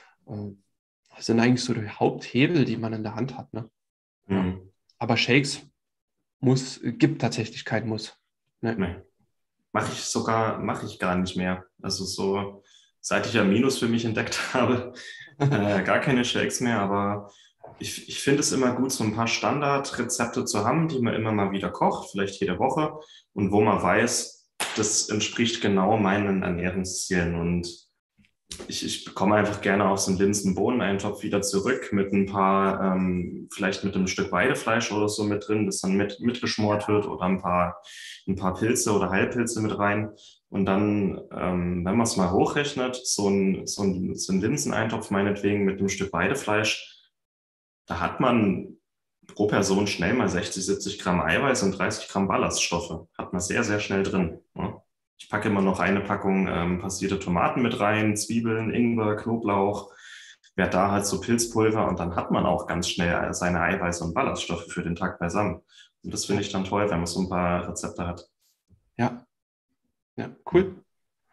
Das sind eigentlich so die Haupthebel, die man in der Hand hat. Ne? Ja. Aber Shakes gibt tatsächlich kein Muss. Ne? Nee. Mache ich gar nicht mehr. Also so, seit ich Aminos für mich entdeckt habe, gar keine Shakes mehr, aber ich finde es immer gut, so ein paar Standardrezepte zu haben, die man immer mal wieder kocht, vielleicht jede Woche, und wo man weiß, das entspricht genau meinen Ernährungszielen. Und ich bekomme einfach gerne auch so einen Linsen-Bohnen-Eintopf wieder zurück mit ein paar, vielleicht mit einem Stück Weidefleisch oder so mit drin, das dann mitgeschmort wird, oder ein paar Pilze oder Heilpilze mit rein. Und dann, wenn man es mal hochrechnet, so ein Linseneintopf meinetwegen mit einem Stück Weidefleisch, da hat man pro Person schnell mal 60, 70 Gramm Eiweiß und 30 Gramm Ballaststoffe. Hat man sehr, sehr schnell drin. Ja. Ich packe immer noch eine Packung passierte Tomaten mit rein, Zwiebeln, Ingwer, Knoblauch, werde da halt so Pilzpulver, und dann hat man auch ganz schnell seine Eiweiße und Ballaststoffe für den Tag beisammen. Und das finde ich dann toll, wenn man so ein paar Rezepte hat. Ja, cool.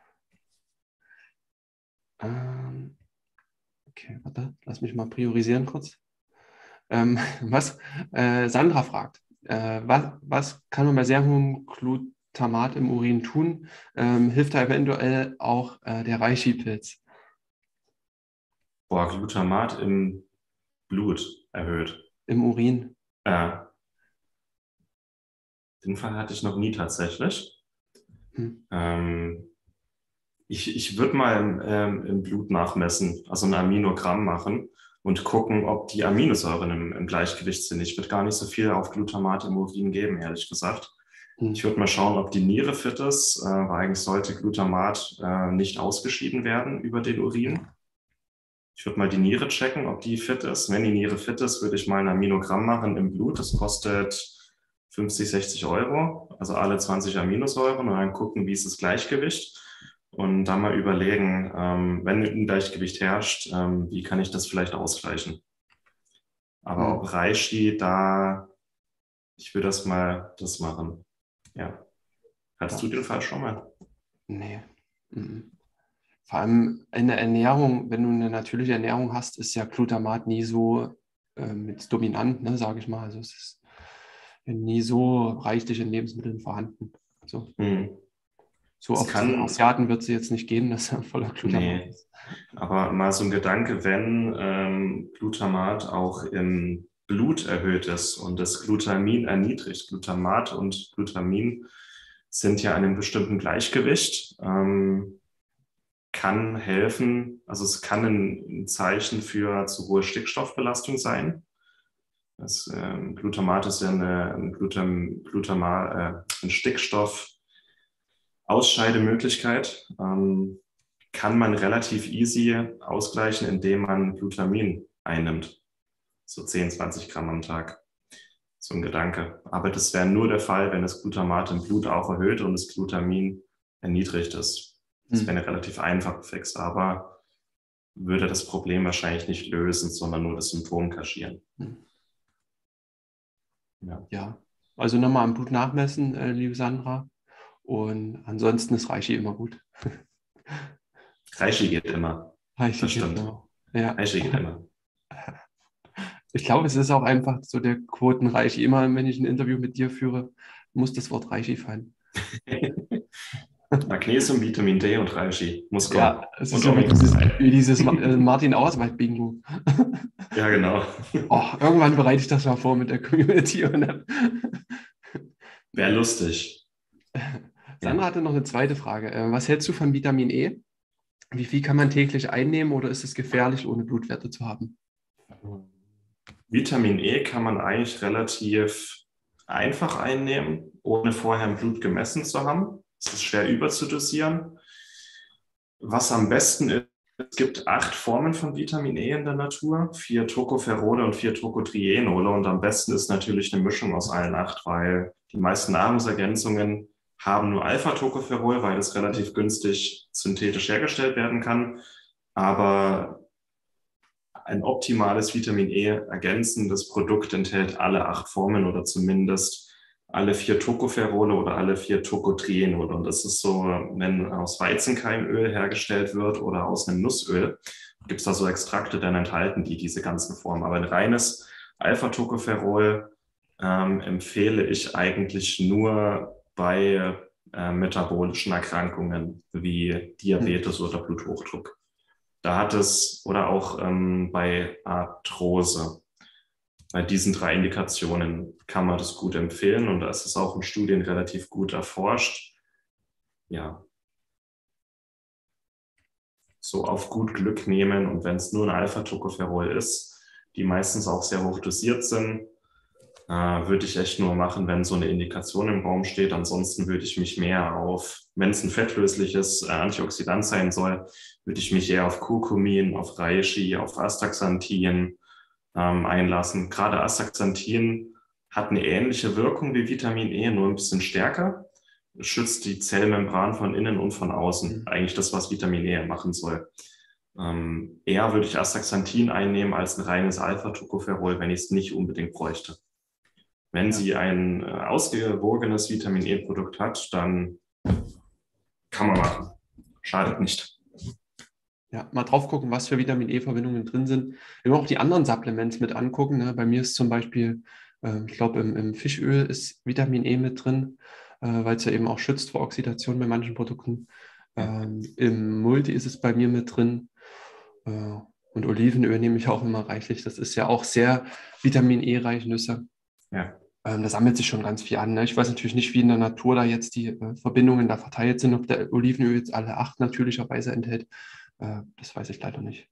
Okay, warte, lass mich mal priorisieren kurz. Sandra fragt, was kann man bei sehr hohem Glutamat im Urin tun? Hilft da eventuell auch der Reishi-Pilz? Boah, Glutamat im Blut erhöht. Im Urin? Den Fall hatte ich noch nie tatsächlich. Ich würde mal im Blut nachmessen, also ein Aminogramm machen und gucken, ob die Aminosäuren im Gleichgewicht sind. Ich würde gar nicht so viel auf Glutamat im Urin geben, ehrlich gesagt. Ich würde mal schauen, ob die Niere fit ist, weil eigentlich sollte Glutamat nicht ausgeschieden werden über den Urin. Ich würde mal die Niere checken, ob die fit ist. Wenn die Niere fit ist, würde ich mal ein Aminogramm machen im Blut. Das kostet 50, 60 Euro, also alle 20 Aminosäuren und dann gucken, wie ist das Gleichgewicht und dann mal überlegen, wenn ein Ungleichgewicht herrscht, wie kann ich das vielleicht ausgleichen. Aber ob Reishi da, ich würde das machen. Ja. Hattest du den Fall schon mal? Nee. Vor allem in der Ernährung, wenn du eine natürliche Ernährung hast, ist ja Glutamat nie so mit dominant, ne, sage ich mal. Also es ist nie so reichlich in Lebensmitteln vorhanden. So, so oft zu den Asiaten wird es jetzt nicht gehen, dass er voller Glutamat ist. Aber mal so ein Gedanke, wenn Glutamat auch im Blut erhöht ist und das Glutamin erniedrigt. Glutamat und Glutamin sind ja an einem bestimmten Gleichgewicht. Kann helfen, also es kann ein Zeichen für zu hohe Stickstoffbelastung sein. Glutamat ist ja eine Stickstoffausscheidemöglichkeit. Kann man relativ easy ausgleichen, indem man Glutamin einnimmt. So 10, 20 Gramm am Tag. So ein Gedanke. Aber das wäre nur der Fall, wenn das Glutamat im Blut auch erhöht und das Glutamin erniedrigt ist. Das wäre eine relativ einfache Fix, aber würde das Problem wahrscheinlich nicht lösen, sondern nur das Symptom kaschieren. Ja, also nochmal am Blut nachmessen, liebe Sandra. Und ansonsten ist Reishi immer gut. Reishi geht immer. Reishi geht immer. Ja. Reishi geht immer. Ich glaube, es ist auch einfach so der Quoten-Reishi. Immer, wenn ich ein Interview mit dir führe, muss das Wort Reishi fallen. Magnesium, Vitamin D und Reishi muss kommen. Ja, es ist wie dieses Martin-Auswald-Bingo. Ja, genau. Irgendwann bereite ich das mal vor mit der Community. Wäre lustig. Sandra hatte noch eine zweite Frage. Was hältst du von Vitamin E? Wie viel kann man täglich einnehmen oder ist es gefährlich, ohne Blutwerte zu haben? Vitamin E kann man eigentlich relativ einfach einnehmen, ohne vorher im Blut gemessen zu haben. Es ist schwer überzudosieren. Was am besten ist, es gibt 8 Formen von Vitamin E in der Natur, 4 Tocopherole und 4 Tocotrienole. Und am besten ist natürlich eine Mischung aus allen 8, weil die meisten Nahrungsergänzungen haben nur Alpha-Tocopherol, weil das relativ günstig synthetisch hergestellt werden kann. Aber ein optimales Vitamin E ergänzendes Produkt enthält alle 8 Formen oder zumindest alle 4 Tocopherole oder alle 4 Tocotrienole. Und das ist so, wenn aus Weizenkeimöl hergestellt wird oder aus einem Nussöl, gibt es da so Extrakte, dann enthalten die diese ganzen Formen. Aber ein reines Alpha-Tocopherol empfehle ich eigentlich nur bei metabolischen Erkrankungen wie Diabetes oder Bluthochdruck. Da hat es, oder auch bei Arthrose. Bei diesen 3 Indikationen kann man das gut empfehlen und da ist es auch in Studien relativ gut erforscht. Ja. So auf gut Glück nehmen und wenn es nur ein Alpha-Tocopherol ist, die meistens auch sehr hoch dosiert sind, würde ich echt nur machen, wenn so eine Indikation im Raum steht. Ansonsten würde ich mich mehr auf, wenn es ein fettlösliches Antioxidant sein soll, würde ich mich eher auf Curcumin, auf Reishi, auf Astaxanthin einlassen. Gerade Astaxanthin hat eine ähnliche Wirkung wie Vitamin E, nur ein bisschen stärker. Es schützt die Zellmembran von innen und von außen. Eigentlich das, was Vitamin E machen soll. Eher würde ich Astaxanthin einnehmen als ein reines Alpha-Tocopherol, wenn ich es nicht unbedingt bräuchte. Wenn sie ein ausgewogenes Vitamin E-Produkt hat, dann kann man machen. Schadet nicht. Ja, mal drauf gucken, was für Vitamin E-Verbindungen drin sind. Immer auch die anderen Supplements mit angucken. Ne? Bei mir ist zum Beispiel, ich glaube, im Fischöl ist Vitamin E mit drin, weil es ja eben auch schützt vor Oxidation bei manchen Produkten. Im Multi ist es bei mir mit drin. Und Olivenöl nehme ich auch immer reichlich. Das ist ja auch sehr Vitamin E-reich, Nüsse. Ja. Da sammelt sich schon ganz viel an. Ne? Ich weiß natürlich nicht, wie in der Natur da jetzt die Verbindungen da verteilt sind, ob der Olivenöl jetzt alle 8 natürlicherweise enthält. Das weiß ich leider nicht.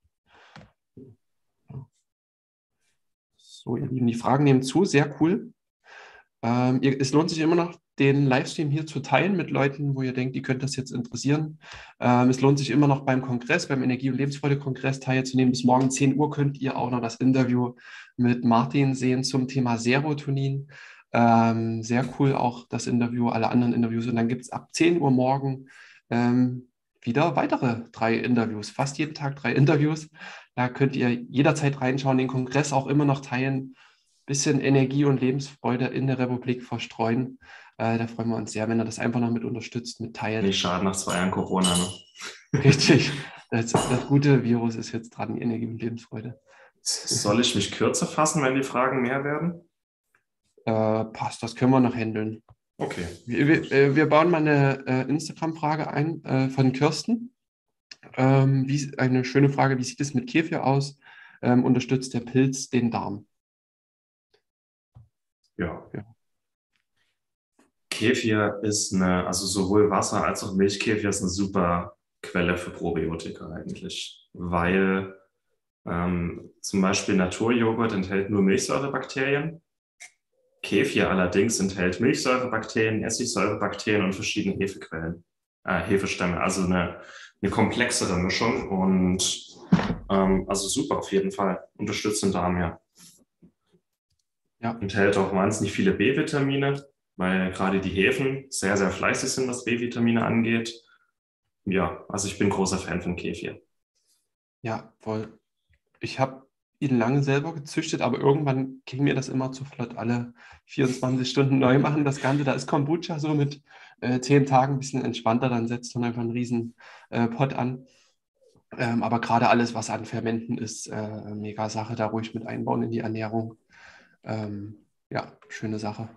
So, ihr Lieben, die Fragen nehmen zu, sehr cool. Es lohnt sich immer noch, den Livestream hier zu teilen mit Leuten, wo ihr denkt, die könnte das jetzt interessieren. Es lohnt sich immer noch beim Kongress, beim Energie- und Lebensfreude-Kongress teilzunehmen. Bis morgen 10 Uhr könnt ihr auch noch das Interview mit Martin sehen zum Thema Serotonin. Sehr cool auch das Interview, alle anderen Interviews. Und dann gibt es ab 10 Uhr morgen wieder weitere 3 Interviews, fast jeden Tag 3 Interviews. Da könnt ihr jederzeit reinschauen, den Kongress auch immer noch teilen, bisschen Energie und Lebensfreude in der Republik verstreuen. Da freuen wir uns sehr, wenn ihr das einfach noch mit unterstützt, mit teilt. Nicht schade nach 2 Jahren Corona, ne? Richtig. Das gute Virus ist jetzt dran, die Energie und Lebensfreude. Soll ich mich kürzer fassen, wenn die Fragen mehr werden? Passt, das können wir noch handeln. Okay. Wir bauen mal eine Instagram-Frage ein von Kirsten. Eine schöne Frage, wie sieht es mit Kefir aus? Unterstützt der Pilz den Darm? Ja. Kefir ist also sowohl Wasser als auch Milchkefir ist eine super Quelle für Probiotika eigentlich, weil zum Beispiel Naturjoghurt enthält nur Milchsäurebakterien. Kefir allerdings enthält Milchsäurebakterien, Essigsäurebakterien und verschiedene Hefestämme, also eine komplexere Mischung und also super auf jeden Fall, unterstützt den Darm, ja. Enthält auch wahnsinnig viele B-Vitamine, weil gerade die Hefen sehr, sehr fleißig sind, was B-Vitamine angeht. Ja, also ich bin großer Fan von Kefir. Ja, voll. Ich habe ihn lange selber gezüchtet, aber irgendwann ging mir das immer zu flott. Alle 24 Stunden neu machen das Ganze. Da ist Kombucha so mit 10 Tagen ein bisschen entspannter. Dann setzt man einfach einen riesen Pot an. Aber gerade alles, was an Fermenten ist, mega Sache. Da ruhig mit einbauen in die Ernährung. Ja, schöne Sache.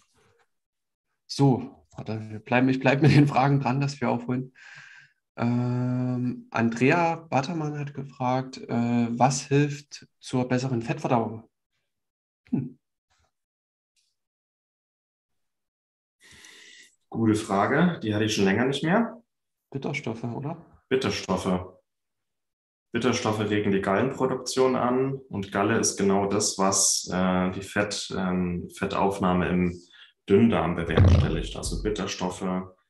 So, ich bleibe mit den Fragen dran, dass wir aufholen. Andrea Battermann hat gefragt, was hilft zur besseren Fettverdauung? Gute Frage, die hatte ich schon länger nicht mehr. Bitterstoffe, oder? Bitterstoffe. Bitterstoffe regen die Gallenproduktion an und Galle ist genau das, was die Fettaufnahme im Dünndarm bewerkstelligt. Also Bitterstoffe,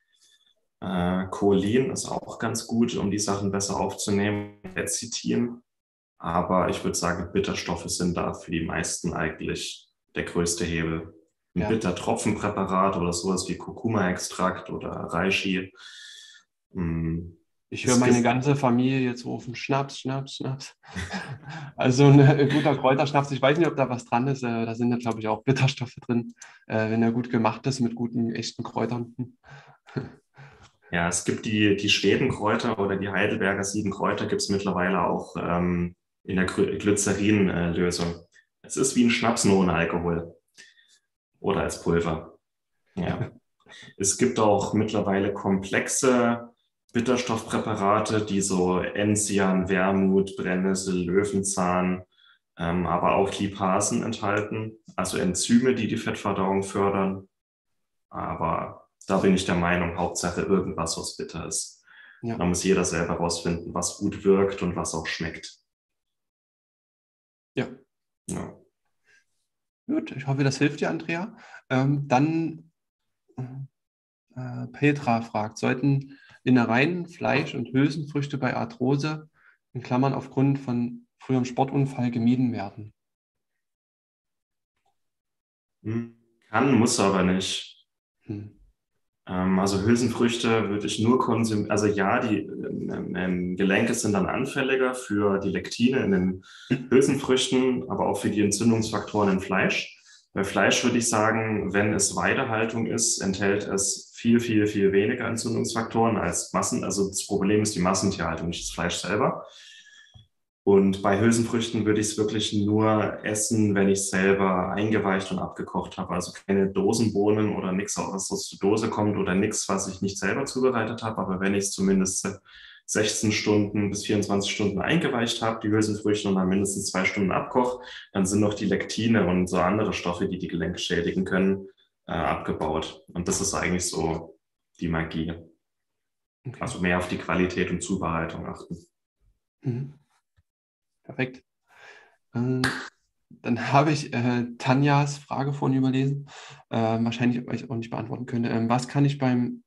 Cholin ist auch ganz gut, um die Sachen besser aufzunehmen, Lecithin. Aber ich würde sagen, Bitterstoffe sind da für die meisten eigentlich der größte Hebel. Ein Bittertropfenpräparat oder sowas wie Kurkuma-Extrakt oder Reishi. Ich höre meine ganze Familie jetzt rufen, Schnaps, Schnaps, Schnaps. Also ein guter Kräuterschnaps, ich weiß nicht, ob da was dran ist. Da sind ja, glaube ich, auch Bitterstoffe drin, wenn er gut gemacht ist mit guten, echten Kräutern. Ja, es gibt die Schwedenkräuter oder die Heidelberger 7 Kräuter gibt es mittlerweile auch in der Glycerin-Lösung. Es ist wie ein Schnaps nur ohne Alkohol oder als Pulver. Ja. Es gibt auch mittlerweile komplexe Bitterstoffpräparate, die so Enzian, Wermut, Brennnessel, Löwenzahn, aber auch Lipasen enthalten, also Enzyme, die die Fettverdauung fördern. Aber da bin ich der Meinung, Hauptsache irgendwas, was bitter ist. Ja. Da muss jeder selber rausfinden, was gut wirkt und was auch schmeckt. Ja. Gut, ich hoffe, das hilft dir, Andrea. Dann Petra fragt, sollten Innereien, Fleisch und Hülsenfrüchte bei Arthrose, in Klammern aufgrund von früherem Sportunfall, gemieden werden? Kann, muss aber nicht. Also Hülsenfrüchte würde ich nur konsumieren. Also ja, die Gelenke sind dann anfälliger für die Lektine in den Hülsenfrüchten, aber auch für die Entzündungsfaktoren im Fleisch. Bei Fleisch würde ich sagen, wenn es Weidehaltung ist, enthält es viel, viel, viel weniger Entzündungsfaktoren als Massen. Also das Problem ist die Massentierhaltung, nicht das Fleisch selber. Und bei Hülsenfrüchten würde ich es wirklich nur essen, wenn ich es selber eingeweicht und abgekocht habe. Also keine Dosenbohnen oder nichts, was aus der Dose kommt oder nichts, was ich nicht selber zubereitet habe. Aber wenn ich es zumindest 16 Stunden bis 24 Stunden eingeweicht habe, die Hülsenfrüchte, und dann mindestens 2 Stunden abkoche, dann sind noch die Lektine und so andere Stoffe, die die Gelenke schädigen können, abgebaut. Und das ist eigentlich so die Magie. Okay. Also mehr auf die Qualität und Zubereitung achten. Mhm. Perfekt. Dann habe ich Tanjas Frage vorhin überlesen. Wahrscheinlich, weil ich auch nicht beantworten könnte. Was kann ich beim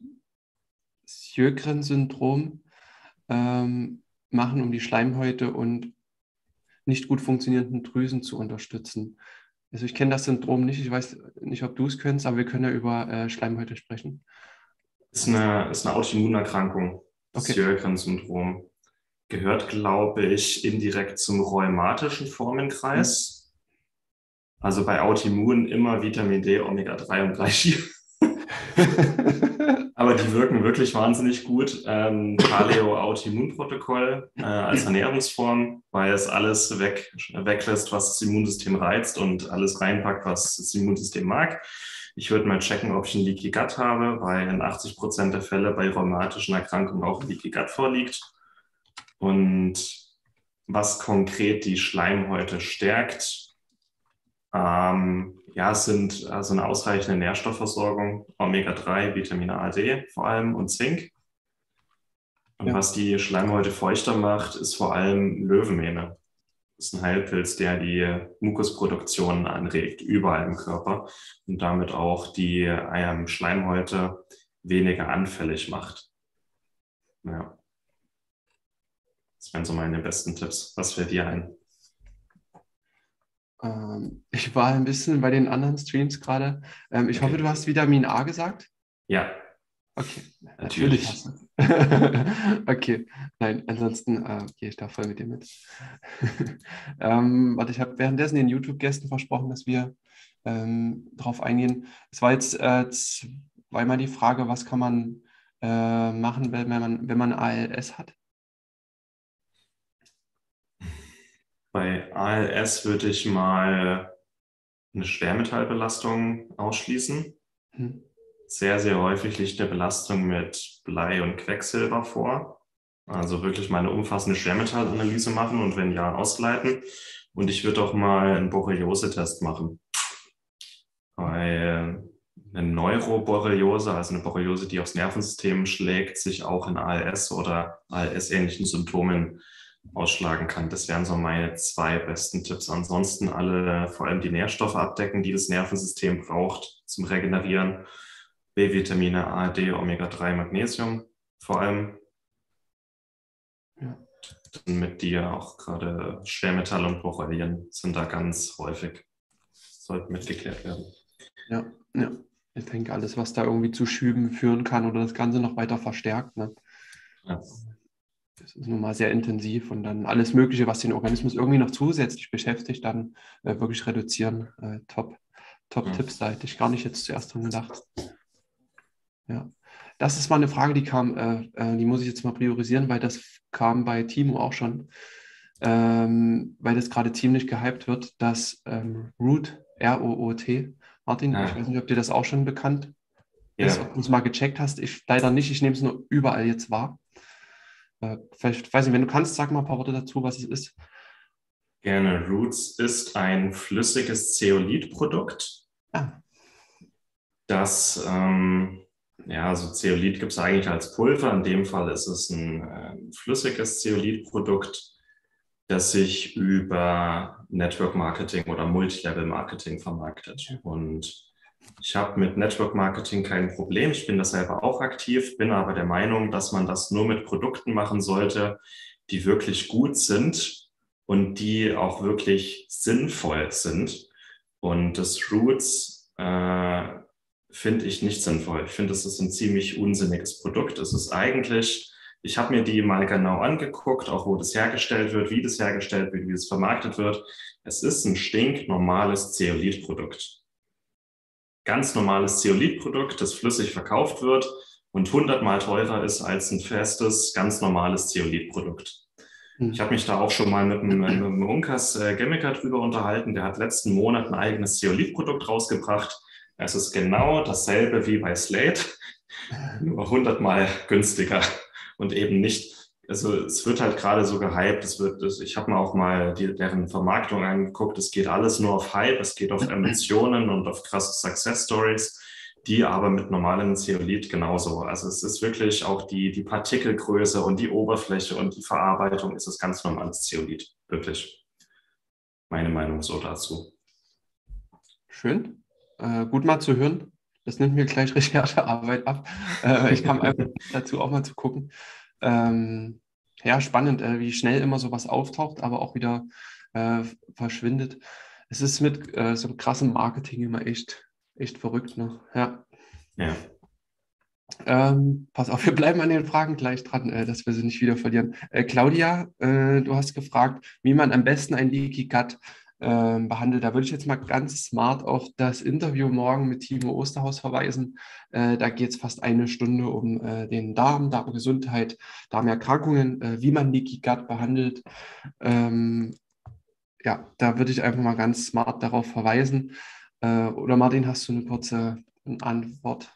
Sjögren-Syndrom machen, um die Schleimhäute und nicht gut funktionierenden Drüsen zu unterstützen? Also ich kenne das Syndrom nicht. Ich weiß nicht, ob du es kennst, aber wir können ja über Schleimhäute sprechen. Ist eine Autoimmunerkrankung, das Okay. Sjögren-Syndrom. Gehört, glaube ich, indirekt zum rheumatischen Formenkreis. Also bei Autoimmun immer Vitamin D, Omega-3 und Reishi. Aber die wirken wirklich wahnsinnig gut. Paleo-Autoimmunprotokoll als Ernährungsform, weil es alles weglässt, was das Immunsystem reizt, und alles reinpackt, was das Immunsystem mag. Ich würde mal checken, ob ich ein Leaky Gut habe, weil in 80% der Fälle bei rheumatischen Erkrankungen auch ein Leaky Gut vorliegt. Und was konkret die Schleimhäute stärkt, sind also eine ausreichende Nährstoffversorgung, Omega-3, Vitamin A, D vor allem und Zink. Und was die Schleimhäute feuchter macht, ist vor allem Löwenmähne. Das ist ein Heilpilz, der die Mukusproduktion anregt, überall im Körper, und damit auch die Schleimhäute weniger anfällig macht. Ja. Das wären so meine besten Tipps. Was fällt dir ein? Ich war ein bisschen bei den anderen Streams gerade. Ich hoffe, du hast Vitamin A gesagt. Ja. Okay, natürlich. Hast du. Okay, nein, ansonsten gehe ich da voll mit dir mit. Warte, ich habe währenddessen den YouTube-Gästen versprochen, dass wir drauf eingehen. Es war jetzt zweimal die Frage, was kann man machen, wenn man ALS hat? Bei ALS würde ich mal eine Schwermetallbelastung ausschließen. Sehr, sehr häufig liegt eine Belastung mit Blei und Quecksilber vor. Also wirklich mal eine umfassende Schwermetallanalyse machen und wenn ja, ausleiten. Und ich würde auch mal einen Borreliose-Test machen. Weil eine Neuroborreliose, also eine Borreliose, die aufs Nervensystem schlägt, sich auch in ALS oder ALS-ähnlichen Symptomen ausschlagen kann. Das wären so meine 2 besten Tipps. Ansonsten vor allem die Nährstoffe abdecken, die das Nervensystem braucht zum Regenerieren. B-Vitamine, A, D, Omega-3, Magnesium vor allem. Ja. Mit dir auch gerade Schwermetalle und Borrelien sind da ganz häufig. Sollten mitgeklärt werden. Ja. Ich denke, alles, was da irgendwie zu Schüben führen kann oder das Ganze noch weiter verstärkt, ne? Ja. Das ist nun mal sehr intensiv, und dann alles Mögliche, was den Organismus irgendwie noch zusätzlich beschäftigt, dann wirklich reduzieren. Top-Tipps, da hätte ich gar nicht jetzt zuerst dran gedacht. Ja, das ist mal eine Frage, die kam, die muss ich jetzt mal priorisieren, weil das kam bei Timo auch schon, weil das gerade ziemlich gehypt wird, das Root, R-O-O-T. Martin, ich weiß nicht, ob dir das auch schon bekannt ist, ob du es mal gecheckt hast. Ich leider nicht, ich nehme es nur überall jetzt wahr. Vielleicht, weiß nicht, wenn du kannst, sag mal ein paar Worte dazu, was es ist. Gerne. Roots ist ein flüssiges Zeolithprodukt. Das, also Zeolit gibt es eigentlich als Pulver. In dem Fall ist es ein flüssiges Zeolithprodukt, das sich über Network Marketing oder Multilevel Marketing vermarktet. Und ich habe mit Network Marketing kein Problem. Ich bin da selber auch aktiv, bin aber der Meinung, dass man das nur mit Produkten machen sollte, die wirklich gut sind und die auch wirklich sinnvoll sind. Und das Roots finde ich nicht sinnvoll. Ich finde, das ist ein ziemlich unsinniges Produkt. Es ist eigentlich, ich habe mir die mal genau angeguckt, auch wo das hergestellt wird, wie das hergestellt wird, wie es vermarktet wird. Es ist ein stinknormales Zeolithprodukt. Ganz normales Zeolithprodukt, das flüssig verkauft wird und 100-mal teurer ist als ein festes, ganz normales Zeolithprodukt. Ich habe mich da auch schon mal mit dem Unkas Gemmiker drüber unterhalten. Der hat letzten Monat ein eigenes Zeolithprodukt rausgebracht. Es ist genau dasselbe wie bei Slate, nur 100-mal günstiger. und eben nicht, also es wird halt gerade so gehypt, ich habe mir auch mal deren Vermarktung angeguckt, es geht alles nur auf Hype, es geht auf Emotionen und auf krasse Success Stories, die aber mit normalem Zeolit genauso. Also es ist wirklich auch die Partikelgröße und die Oberfläche und die Verarbeitung ist es ganz normales Zeolit, wirklich. Meine Meinung so dazu. Schön. Gut mal zu hören. Das nimmt mir gleich Recherchearbeit ab. Ich kam einfach dazu, auch mal zu gucken. Ja, spannend, wie schnell immer sowas auftaucht, aber auch wieder verschwindet. Es ist mit so krassem Marketing immer echt verrückt, ne? Ja. Ja. Pass auf, wir bleiben an den Fragen gleich dran, dass wir sie nicht wieder verlieren. Claudia, du hast gefragt, wie man am besten ein Leaky Gut behandelt. Da würde ich jetzt mal ganz smart auf das Interview morgen mit Timo Osterhaus verweisen. Da geht es fast eine Stunde um den Darm, Darmgesundheit, Darmerkrankungen, wie man Leaky Gut behandelt. Ja, da würde ich einfach mal ganz smart darauf verweisen. Oder Martin, hast du eine kurze Antwort?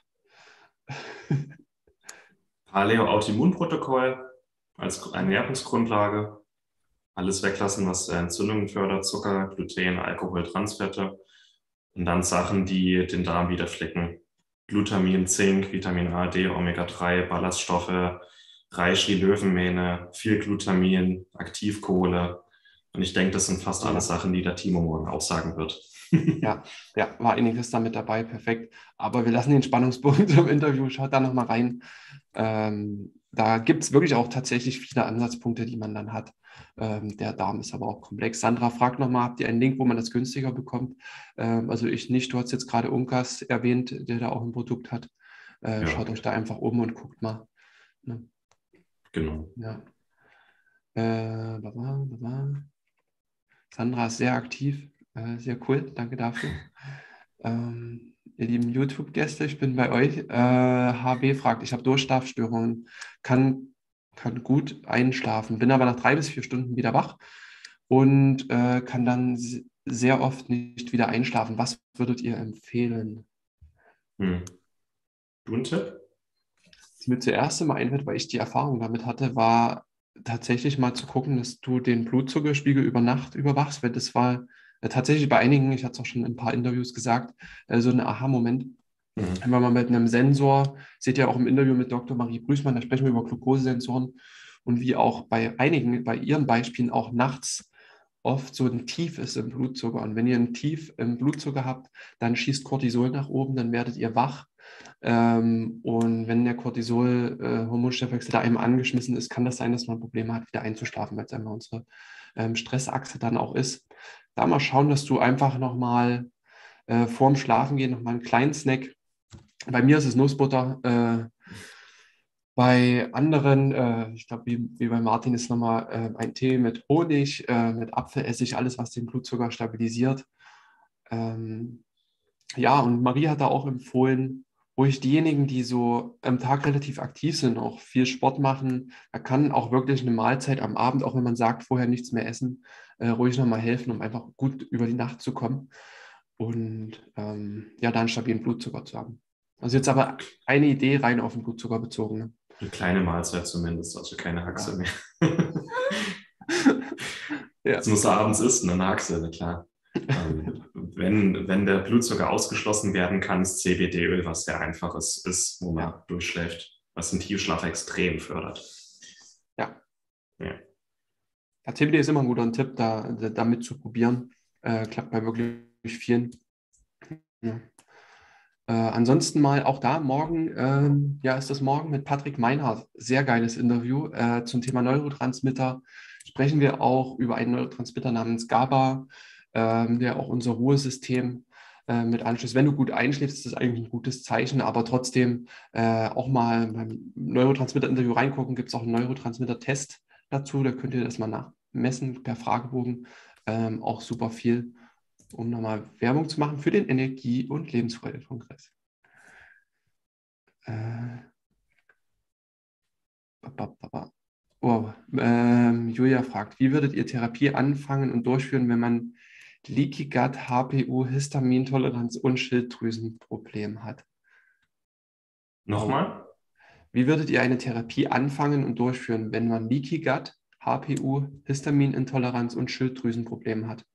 Paleo-Autoimmunprotokoll als Ernährungsgrundlage. Alles weglassen, was Entzündungen fördert, Zucker, Gluten, Alkohol, Transfette. Und dann Sachen, die den Darm wieder flicken. Glutamin, Zink, Vitamin A, D, Omega-3, Ballaststoffe, Reishi, Löwenmähne, viel Glutamin, Aktivkohle. Und ich denke, das sind fast alle Sachen, die der Timo morgen auch sagen wird. Ja, war einiges damit dabei, perfekt. Aber wir lassen den Spannungsbogen zum Interview, schaut da nochmal rein. Da gibt es wirklich auch tatsächlich viele Ansatzpunkte, die man dann hat. Der Darm ist aber auch komplex. Sandra fragt nochmal, habt ihr einen Link, wo man das günstiger bekommt? Also ich nicht, du hast jetzt gerade Unkas erwähnt, der da auch ein Produkt hat. Ja. Schaut euch da einfach um und guckt mal. Ne? Genau. Ja. Sandra ist sehr aktiv. Sehr cool, danke dafür. Ihr lieben YouTube-Gäste, ich bin bei euch. HB fragt, ich habe Durchschlafstörungen, kann gut einschlafen, bin aber nach 3 bis 4 Stunden wieder wach und kann dann sehr oft nicht wieder einschlafen. Was würdet ihr empfehlen? Du einen Tipp? Was mir zuerst immer einfällt, weil ich die Erfahrung damit hatte, war tatsächlich mal zu gucken, dass du den Blutzuckerspiegel über Nacht überwachst, weil das war tatsächlich bei einigen, ich hatte es auch schon in ein paar Interviews gesagt, so ein Aha-Moment. Wenn man mit einem Sensor, seht ihr auch im Interview mit Dr. Marie Brüßmann, da sprechen wir über Glukosesensoren und wie auch bei einigen, bei ihren Beispielen auch nachts oft so ein Tief ist im Blutzucker. Und wenn ihr ein Tief im Blutzucker habt, dann schießt Cortisol nach oben, dann werdet ihr wach. Und wenn der Cortisol-Hormonstoffwechsel da einmal angeschmissen ist, kann das sein, dass man Probleme hat, wieder einzuschlafen, weil es einmal unsere Stressachse dann auch ist. Da mal schauen, dass du einfach nochmal vorm Schlafengehen nochmal einen kleinen Snack. Bei mir ist es Nussbutter. Bei anderen, ich glaube, wie bei Martin, ist nochmal ein Tee mit Honig, mit Apfelessig, alles, was den Blutzucker stabilisiert. Ja, und Marie hat da auch empfohlen, ruhig diejenigen, die so am Tag relativ aktiv sind, auch viel Sport machen, da kann auch wirklich eine Mahlzeit am Abend, auch wenn man sagt, vorher nichts mehr essen, ruhig nochmal helfen, um einfach gut über die Nacht zu kommen und ja, da einen stabilen Blutzucker zu haben. Also jetzt aber eine Idee rein auf den Blutzucker bezogen. Ne? Eine kleine Mahlzeit zumindest, also keine Haxe mehr. Ja. Das muss abends essen, eine Haxe, na klar. Wenn der Blutzucker ausgeschlossen werden kann, ist CBD-Öl, was sehr einfaches ist, wo man durchschläft, was den Tiefschlaf extrem fördert. Ja. Ja. CBD ist immer ein guter Tipp, damit zu probieren. Klappt bei wirklich vielen. Ja. Ansonsten mal auch da morgen, ist das morgen mit Patrick Meinhardt. Sehr geiles Interview zum Thema Neurotransmitter. Sprechen wir auch über einen Neurotransmitter namens GABA, der auch unser Ruhesystem mit anschließt. Wenn du gut einschläfst, ist das eigentlich ein gutes Zeichen, aber trotzdem auch mal beim Neurotransmitter-Interview reingucken, gibt es auch einen Neurotransmitter-Test dazu. Da könnt ihr das mal nachmessen per Fragebogen. Auch super viel, um nochmal Werbung zu machen für den Energie- und Lebensfreude-Kongress. Julia fragt, wie würdet ihr Therapie anfangen und durchführen, wenn man Leaky Gut, HPU, Histamintoleranz und Schilddrüsenproblem hat? Nochmal? Wie würdet ihr eine Therapie anfangen und durchführen, wenn man Leaky Gut, HPU, Histaminintoleranz und Schilddrüsenprobleme hat?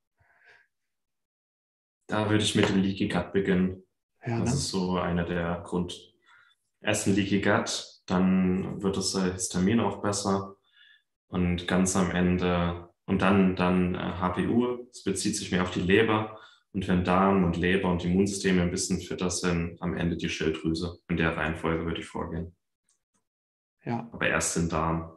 Da würde ich mit dem Leaky Gut beginnen. Ja, Das ne? ist so einer der Grund. Erst ein Leaky Gut, dann wird das Histamin auch besser und ganz am Ende und dann HPU. Es bezieht sich mehr auf die Leber und wenn Darm und Leber und Immunsysteme ein bisschen fitter sind, am Ende die Schilddrüse. In der Reihenfolge würde ich vorgehen. Ja. Aber erst den Darm.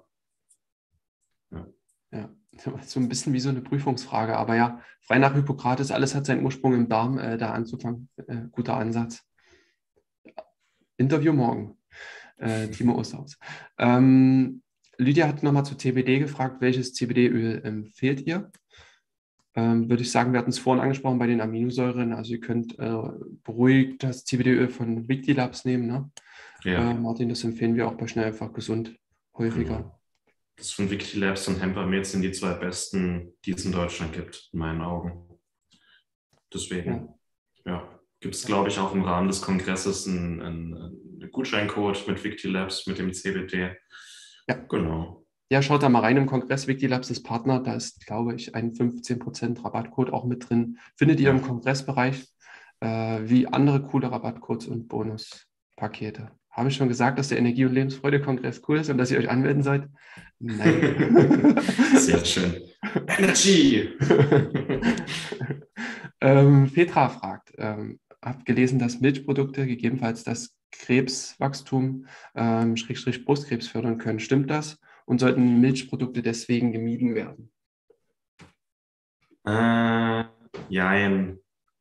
Ja, so ein bisschen wie so eine Prüfungsfrage, aber ja, frei nach Hippokrates, alles hat seinen Ursprung im Darm, da anzufangen. Guter Ansatz. Interview morgen, Timo Osterhaus. Lydia hat nochmal zu CBD gefragt, welches CBD-Öl empfehlt ihr? Würde ich sagen, wir hatten es vorhin angesprochen bei den Aminosäuren, also ihr könnt beruhigt das CBD-Öl von Victilabs nehmen, ne? Ja. Martin, das empfehlen wir auch bei Schnell einfach gesund häufiger. Genau. Das von Victilabs und Hempermed sind die 2 besten, die es in Deutschland gibt, in meinen Augen. Deswegen, ja, gibt es, glaube ich, auch im Rahmen des Kongresses einen Gutscheincode mit Victilabs, mit dem CBD. Ja. Genau. Ja, schaut da mal rein im Kongress. Victilabs ist Partner. Da ist, glaube ich, ein 15% Rabattcode auch mit drin. Findet ihr im Kongressbereich wie andere coole Rabattcodes und Bonuspakete. Habe ich schon gesagt, dass der Energie- und Lebensfreude-Kongress cool ist und dass ihr euch anmelden seid? Nein. Sehr schön. Energy! Petra fragt, habe gelesen, dass Milchprodukte gegebenenfalls das Krebswachstum, Schrägstrich Brustkrebs fördern können. Stimmt das? Und sollten Milchprodukte deswegen gemieden werden? Jein.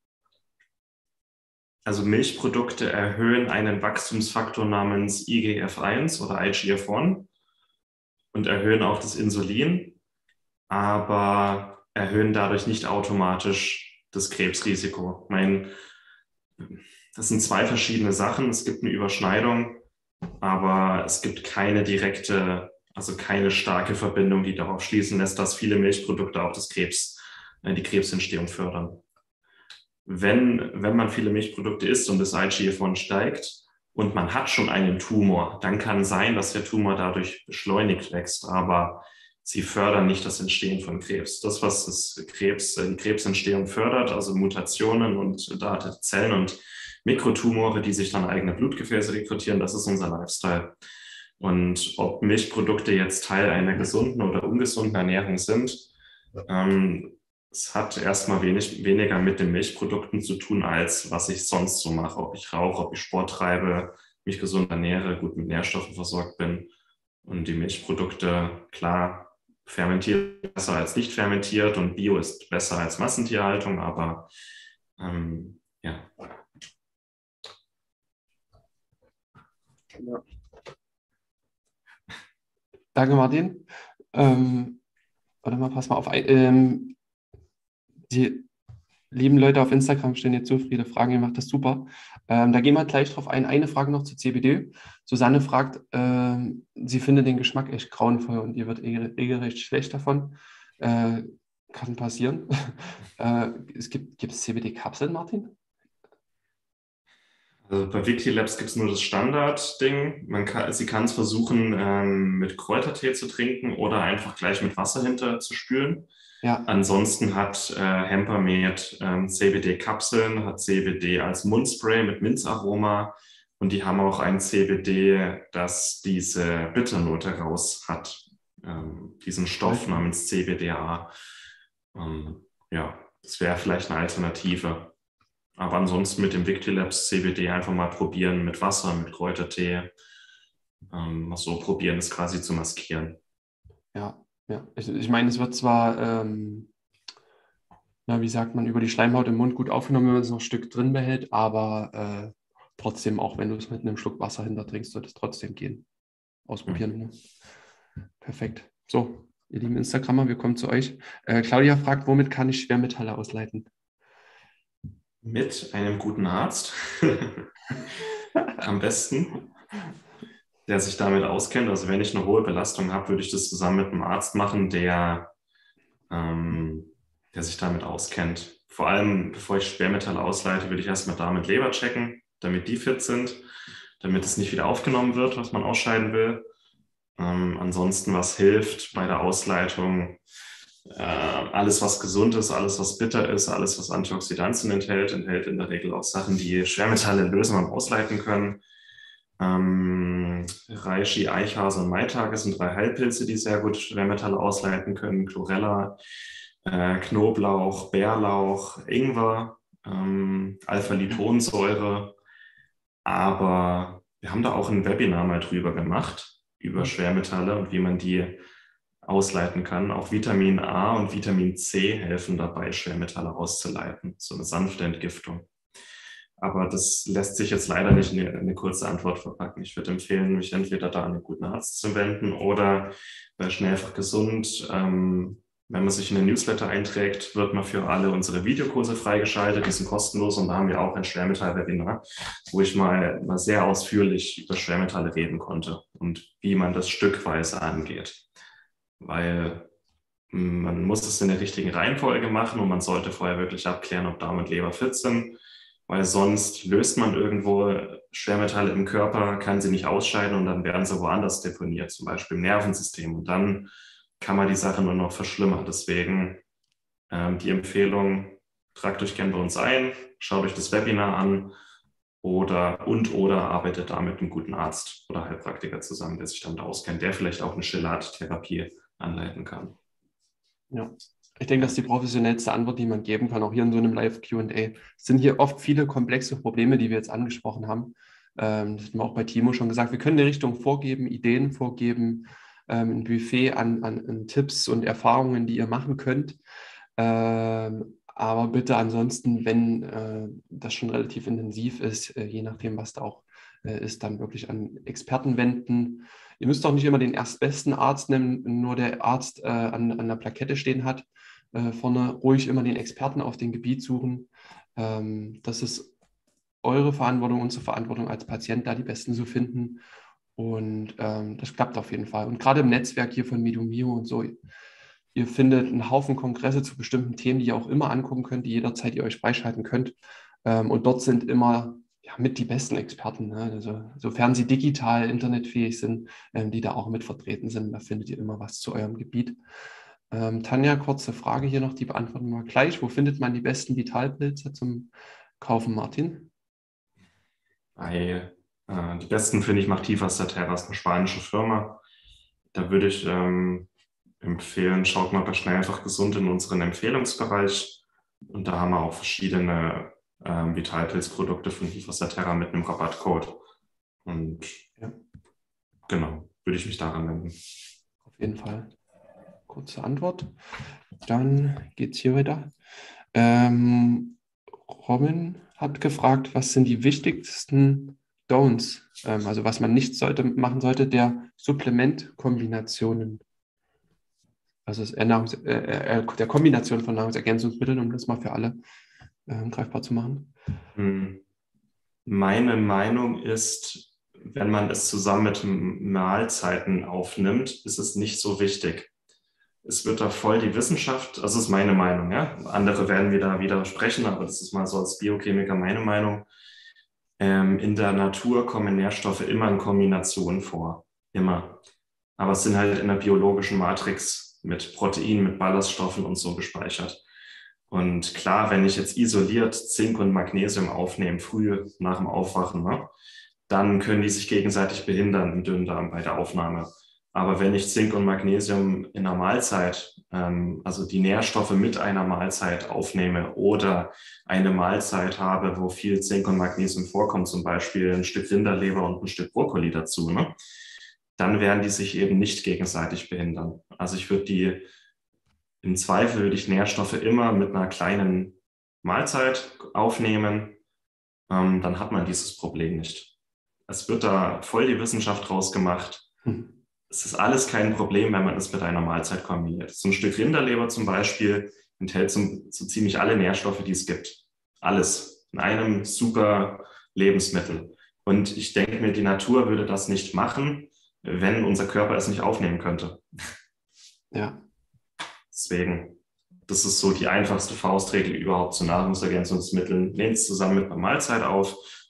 Also Milchprodukte erhöhen einen Wachstumsfaktor namens IGF-1 oder IGF-1 und erhöhen auch das Insulin, aber erhöhen dadurch nicht automatisch das Krebsrisiko. Ich meine, das sind 2 verschiedene Sachen. Es gibt eine Überschneidung, aber es gibt keine direkte, also keine starke Verbindung, die darauf schließen lässt, dass viele Milchprodukte auch die Krebsentstehung fördern. Wenn man viele Milchprodukte isst und das IGF-1 steigt und man hat schon einen Tumor, dann kann sein, dass der Tumor dadurch beschleunigt wächst, aber sie fördern nicht das Entstehen von Krebs. Das, was die Krebsentstehung fördert, also Mutationen und Zellen und Mikrotumore, die sich dann eigene Blutgefäße rekrutieren, das ist unser Lifestyle. Und ob Milchprodukte jetzt Teil einer gesunden oder ungesunden Ernährung sind, es hat erstmal weniger mit den Milchprodukten zu tun, als was ich sonst so mache. Ob ich rauche, ob ich Sport treibe, mich gesund ernähre, gut mit Nährstoffen versorgt bin. Und die Milchprodukte, klar, fermentiert besser als nicht fermentiert und Bio ist besser als Massentierhaltung, aber ja. Ja. Danke, Martin. Warte mal, pass mal auf. Die lieben Leute auf Instagram stellen jetzt so viele Fragen, ihr macht das super. Da gehen wir gleich drauf ein. Eine Frage noch zu CBD. Susanne fragt, sie findet den Geschmack echt grauenvoll und ihr wird regelrecht schlecht davon. Kann passieren. Gibt es CBD-Kapseln, Martin? Also bei Victilabs gibt es nur das Standardding. Sie kann es versuchen, mit Kräutertee zu trinken oder einfach gleich mit Wasser hinter zu spülen. Ja. Ansonsten hat Hempermed CBD-Kapseln, hat CBD als Mundspray mit Minzaroma und die haben auch ein CBD, das diese Bitternote raus hat, diesen Stoff namens CBDA. Ja, das wäre vielleicht eine Alternative. Aber ansonsten mit dem Victilabs CBD einfach mal probieren mit Wasser, mit Kräutertee. So probieren, es quasi zu maskieren. Ja. Ich meine, es wird zwar, wie sagt man, über die Schleimhaut im Mund gut aufgenommen, wenn man es noch ein Stück drin behält, aber trotzdem, auch wenn du es mit einem Schluck Wasser hintertrinkst, wird es trotzdem gehen. Ausprobieren. Ne? Perfekt. So, ihr lieben Instagrammer, wir kommen zu euch. Claudia fragt, womit kann ich Schwermetalle ausleiten? Mit einem guten Arzt. Am besten, der sich damit auskennt. Also wenn ich eine hohe Belastung habe, würde ich das zusammen mit einem Arzt machen, der sich damit auskennt. Vor allem, bevor ich Schwermetalle ausleite, würde ich erstmal Darm und Leber checken, damit die fit sind. damit es nicht wieder aufgenommen wird, was man ausscheiden will. Ansonsten, was hilft bei der Ausleitung, alles, was gesund ist, alles, was bitter ist, alles, was Antioxidantien enthält in der Regel auch Sachen, die Schwermetalle lösen und ausleiten können. Reishi, Eichhase und Maitake sind 3 Heilpilze, die sehr gut Schwermetalle ausleiten können. Chlorella, Knoblauch, Bärlauch, Ingwer, Alpha-Liponsäure. Aber wir haben da auch ein Webinar mal drüber gemacht, über Schwermetalle und wie man die ausleiten kann. Auch Vitamin A und Vitamin C helfen dabei, Schwermetalle auszuleiten. So eine sanfte Entgiftung. Aber das lässt sich jetzt leider nicht in eine kurze Antwort verpacken. Ich würde empfehlen, mich entweder da an einen guten Arzt zu wenden oder bei Schnell einfach gesund. Wenn man sich in den Newsletter einträgt, wird man für alle unsere Videokurse freigeschaltet. Die sind kostenlos und da haben wir auch ein Schwermetall-Webinar, wo ich mal sehr ausführlich über Schwermetalle reden konnte und wie man das stückweise angeht. Weil man muss es in der richtigen Reihenfolge machen und man sollte vorher wirklich abklären, ob Darm und Leber fit sind, weil sonst löst man irgendwo Schwermetalle im Körper, kann sie nicht ausscheiden und dann werden sie woanders deponiert, zum Beispiel im Nervensystem. Und dann kann man die Sache nur noch verschlimmern. Deswegen die Empfehlung, tragt euch gerne bei uns ein, schaut euch das Webinar an oder arbeitet da mit einem guten Arzt oder Heilpraktiker zusammen, der sich damit auskennt, der vielleicht auch eine Chelat-Therapie anleiten kann. Ja, ich denke, das ist die professionellste Antwort, die man geben kann, auch hier in so einem Live-Q&A. Es sind hier oft viele komplexe Probleme, die wir jetzt angesprochen haben. Das haben wir auch bei Timo schon gesagt. Wir können eine Richtung vorgeben, Ideen vorgeben, ein Buffet an Tipps und Erfahrungen, die ihr machen könnt. Aber bitte ansonsten, wenn das schon relativ intensiv ist, je nachdem, was da auch ist, dann wirklich an Experten wenden. Ihr müsst auch nicht immer den erstbesten Arzt nehmen, nur der Arzt an der Plakette stehen hat. Vorne ruhig immer den Experten auf dem Gebiet suchen. Das ist eure Verantwortung, unsere Verantwortung als Patient, da die Besten zu finden. Und das klappt auf jeden Fall. Und gerade im Netzwerk hier von Medomio und so, ihr findet einen Haufen Kongresse zu bestimmten Themen, die ihr auch immer angucken könnt, die jederzeit ihr euch freischalten könnt. Und dort sind immer mit die besten Experten, ne? Also, sofern sie digital internetfähig sind, die da auch mit vertreten sind. Da findet ihr immer was zu eurem Gebiet. Tanja, kurze Frage hier noch, die beantworten wir gleich. Wo findet man die besten Vitalpilze zum Kaufen, Martin? Die besten, finde ich, macht Tifas Terra, ist eine spanische Firma. Da würde ich empfehlen, schaut mal bei Schnell einfach gesund in unseren Empfehlungsbereich. Und da haben wir auch verschiedene Vitalpilzprodukte von Tifas Terra mit einem Rabattcode. Und ja, genau, würde ich mich daran wenden. Auf jeden Fall. Kurze Antwort. Dann geht es hier weiter. Robin hat gefragt, was sind die wichtigsten Don'ts, also was man nicht machen sollte, der Supplementkombinationen. Also der Kombination von Nahrungsergänzungsmitteln, um das mal für alle greifbar zu machen. Meine Meinung ist, wenn man es zusammen mit Mahlzeiten aufnimmt, ist es nicht so wichtig. Es wird da voll die Wissenschaft, also das ist meine Meinung, ja. Andere werden mir da widersprechen, aber das ist mal so als Biochemiker meine Meinung. In der Natur kommen Nährstoffe immer in Kombination vor, immer. Aber es sind halt in der biologischen Matrix mit Proteinen, mit Ballaststoffen und so gespeichert. Und klar, wenn ich jetzt isoliert Zink und Magnesium aufnehme, früh nach dem Aufwachen, ne, dann können die sich gegenseitig behindern im Dünndarm bei der Aufnahme. Aber wenn ich Zink und Magnesium in einer Mahlzeit, also die Nährstoffe mit einer Mahlzeit aufnehme oder eine Mahlzeit habe, wo viel Zink und Magnesium vorkommt, zum Beispiel ein Stück Rinderleber und ein Stück Brokkoli dazu, ne, dann werden die sich eben nicht gegenseitig behindern. Also im Zweifel würde ich Nährstoffe immer mit einer kleinen Mahlzeit aufnehmen, dann hat man dieses Problem nicht. Es wird da voll die Wissenschaft draus gemacht. Es ist alles kein Problem, wenn man es mit einer Mahlzeit kombiniert. So ein Stück Rinderleber zum Beispiel enthält so ziemlich alle Nährstoffe, die es gibt. Alles in einem super Lebensmittel. Und ich denke mir, die Natur würde das nicht machen, wenn unser Körper es nicht aufnehmen könnte. Ja. Deswegen, das ist so die einfachste Faustregel überhaupt zu Nahrungsergänzungsmitteln. Nehmt es zusammen mit einer Mahlzeit auf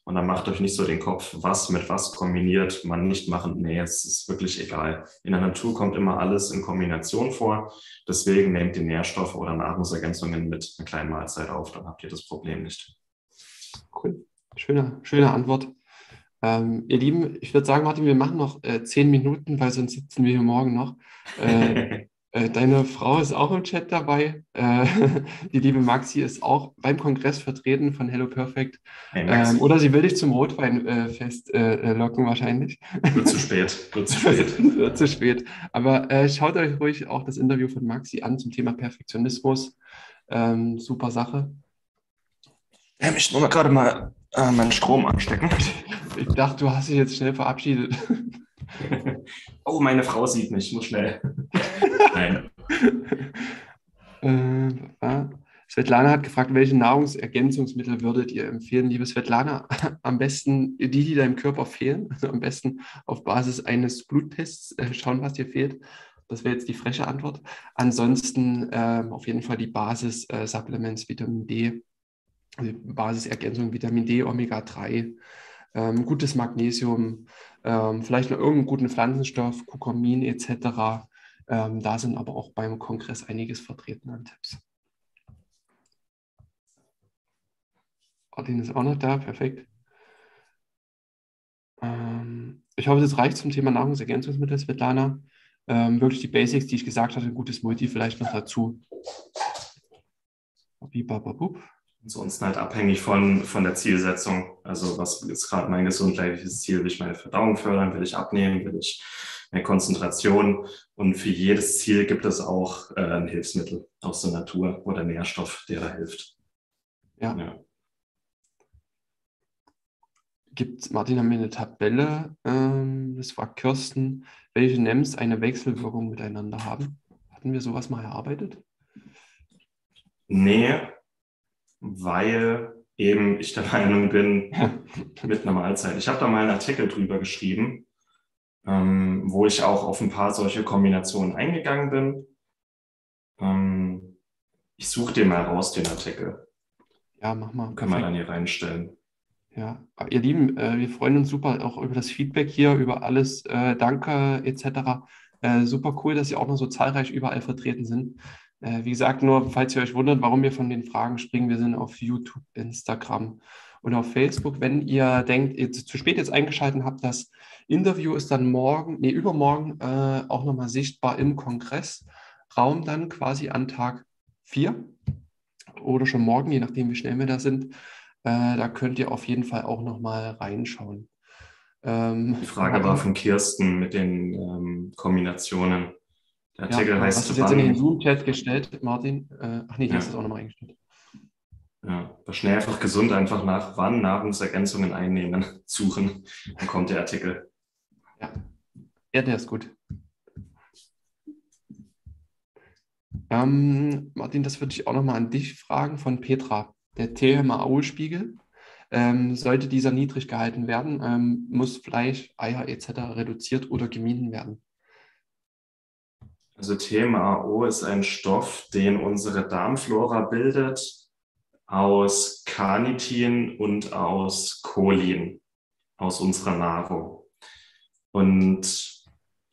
Und dann macht euch nicht so den Kopf, was mit was kombiniert man nicht machen. Nee, es ist wirklich egal. In der Natur kommt immer alles in Kombination vor. Deswegen nehmt die Nährstoffe oder Nahrungsergänzungen mit einer kleinen Mahlzeit auf, dann habt ihr das Problem nicht. Cool. Schöne Antwort. Ihr Lieben, ich würde sagen, Martin, wir machen noch 10 Minuten, weil sonst sitzen wir hier morgen noch. Deine Frau ist auch im Chat dabei. Die liebe Maxi ist auch beim Kongress vertreten von Hello Perfect. Hey, oder sie will dich zum Rotweinfest locken wahrscheinlich. Wird zu spät. Wird zu spät. Wird zu spät. Aber schaut euch ruhig auch das Interview von Maxi an zum Thema Perfektionismus. Super Sache. Ich muss gerade mal meinen Strom anstecken. Ich dachte, du hast dich jetzt schnell verabschiedet. Oh, meine Frau sieht mich. Ich muss schnell. Nein. Svetlana hat gefragt, welche Nahrungsergänzungsmittel würdet ihr empfehlen? Liebe Svetlana, am besten die deinem Körper fehlen. Also am besten auf Basis eines Bluttests schauen, was dir fehlt. Das wäre jetzt die freche Antwort. Ansonsten auf jeden Fall die Basis-Supplements, Vitamin D, also Basisergänzung, Vitamin D, Omega-3, gutes Magnesium, vielleicht noch irgendeinen guten Pflanzenstoff, Kurkumin etc. Da sind aber auch beim Kongress einiges vertreten an Tipps. Martin ist auch noch da, perfekt. Ich hoffe, das reicht zum Thema Nahrungsergänzungsmittel, Svetlana. Wirklich die Basics, die ich gesagt hatte, ein gutes Multi vielleicht noch dazu. Ansonsten halt abhängig von der Zielsetzung. Also was ist gerade mein gesundheitliches Ziel? Will ich meine Verdauung fördern? Will ich abnehmen? Will ich mehr Konzentration? Und für jedes Ziel gibt es auch ein Hilfsmittel aus der Natur oder Nährstoff, der da hilft. Ja. Martin, haben wir eine Tabelle, das war Kirsten, welche NEMs eine Wechselwirkung miteinander haben. Hatten wir sowas mal erarbeitet? Nee, weil eben ich der Meinung bin, mit einer Mahlzeit. Ich habe da mal einen Artikel drüber geschrieben, wo ich auch auf ein paar solche Kombinationen eingegangen bin. Ich suche den mal raus, den Artikel. Ja, mach mal. Können wir dann hier reinstellen. Ja, ihr Lieben, wir freuen uns super auch über das Feedback hier, über alles, Danke etc. Super cool, dass ihr auch noch so zahlreich überall vertreten sind. Wie gesagt, nur falls ihr euch wundert, warum wir von den Fragen springen, wir sind auf YouTube, Instagram und auf Facebook. Wenn ihr denkt, ihr zu spät jetzt eingeschaltet habt, das Interview ist dann übermorgen auch nochmal sichtbar im Kongressraum dann quasi an Tag 4 oder schon morgen, je nachdem, wie schnell wir da sind. Da könnt ihr auf jeden Fall auch nochmal reinschauen. Die Frage war von Kirsten mit den Kombinationen. Der Artikel heißt. Hast du das jetzt in den Zoom-Chat gestellt, Martin? Hier ist das auch nochmal eingestellt. Ja, schnell einfach gesund, einfach nach wann Nahrungsergänzungen einnehmen, suchen. Dann kommt der Artikel. Ja, der ist gut. Martin, das würde ich auch nochmal an dich fragen von Petra. Der TMAO-Spiegel, sollte dieser niedrig gehalten werden, muss Fleisch, Eier etc. reduziert oder gemieden werden? Also TMAO ist ein Stoff, den unsere Darmflora bildet aus Carnitin und aus Cholin, aus unserer Nahrung. Und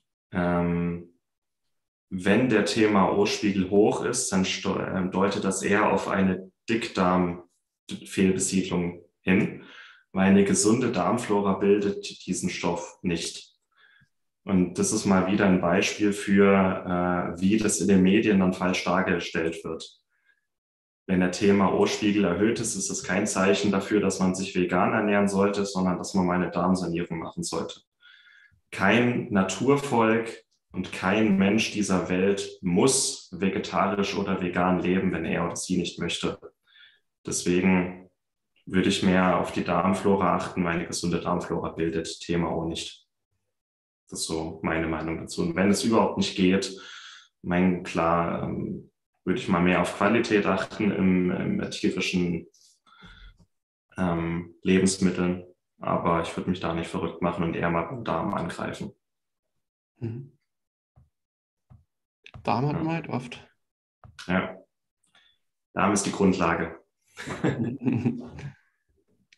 wenn der TMAO-Spiegel hoch ist, dann deutet das eher auf eine Dickdarmfehlbesiedlung hin, weil eine gesunde Darmflora bildet diesen Stoff nicht. Und das ist mal wieder ein Beispiel für, wie das in den Medien dann falsch dargestellt wird. Wenn der TMAO-Spiegel erhöht ist, ist das kein Zeichen dafür, dass man sich vegan ernähren sollte, sondern dass man mal eine Darmsanierung machen sollte. Kein Naturvolk und kein Mensch dieser Welt muss vegetarisch oder vegan leben, wenn er oder sie nicht möchte. Deswegen würde ich mehr auf die Darmflora achten, weil eine gesunde Darmflora bildet TMAO nicht. Das ist so meine Meinung dazu. Und wenn es überhaupt nicht geht, klar, würde ich mal mehr auf Qualität achten im tierischen Lebensmitteln. Aber ich würde mich da nicht verrückt machen und eher mal beim Darm angreifen. Darm hat man halt oft. Ja, Darm ist die Grundlage.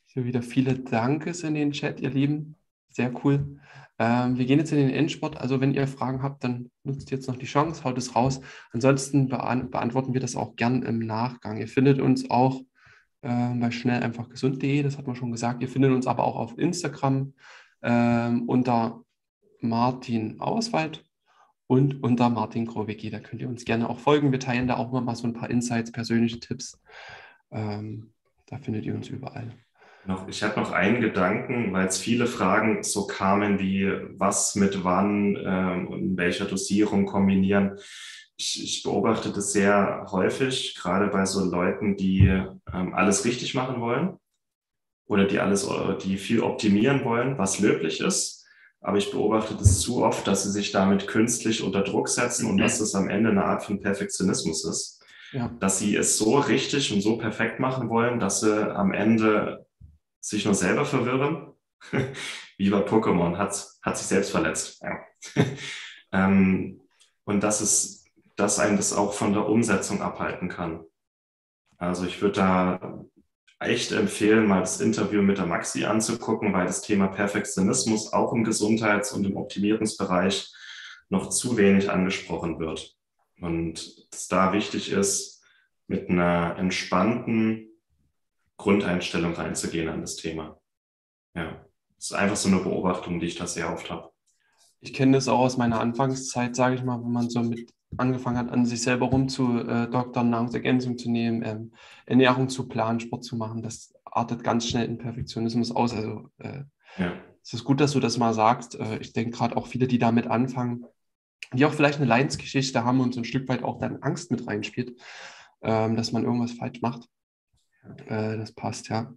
Hier wieder viele Dankes in den Chat, ihr Lieben. Sehr cool. Wir gehen jetzt in den Endspurt. Also wenn ihr Fragen habt, dann nutzt jetzt noch die Chance, haut es raus. Ansonsten beantworten wir das auch gern im Nachgang. Ihr findet uns auch bei schnelleinfachgesund.de, das hat man schon gesagt. Ihr findet uns aber auch auf Instagram unter Martin Auswald und unter Martin Krowicki. Da könnt ihr uns gerne auch folgen. Wir teilen da auch immer mal so ein paar Insights, persönliche Tipps. Da findet ihr uns überall. Ich habe noch einen Gedanken, weil es viele Fragen so kamen wie was mit wann und in welcher Dosierung kombinieren. Ich beobachte das sehr häufig, gerade bei so Leuten, die alles richtig machen wollen oder die viel optimieren wollen, was löblich ist. Aber ich beobachte das zu oft, dass sie sich damit künstlich unter Druck setzen und dass das am Ende eine Art von Perfektionismus ist. Ja. Dass sie es so richtig und so perfekt machen wollen, dass sie am Ende sich nur selber verwirren, wie bei Pokémon, hat sich selbst verletzt. Ja. Und dass einen das auch von der Umsetzung abhalten kann. Also ich würde da echt empfehlen, mal das Interview mit der Maxi anzugucken, weil das Thema Perfektionismus auch im Gesundheits- und im Optimierungsbereich noch zu wenig angesprochen wird. Und es da wichtig ist, mit einer entspannten Grundeinstellung reinzugehen an das Thema. Ja, das ist einfach so eine Beobachtung, die ich da sehr oft habe. Ich kenne das auch aus meiner Anfangszeit, sage ich mal, wenn man so mit angefangen hat, an sich selber rumzudoktern, Nahrungsergänzung zu nehmen, Ernährung zu planen, Sport zu machen. Das artet ganz schnell in Perfektionismus aus. Also es ist gut, dass du das mal sagst. Ich denke gerade auch viele, die damit anfangen, die auch vielleicht eine Leidensgeschichte haben und so ein Stück weit auch dann Angst mit reinspielt, dass man irgendwas falsch macht. Das passt, ja.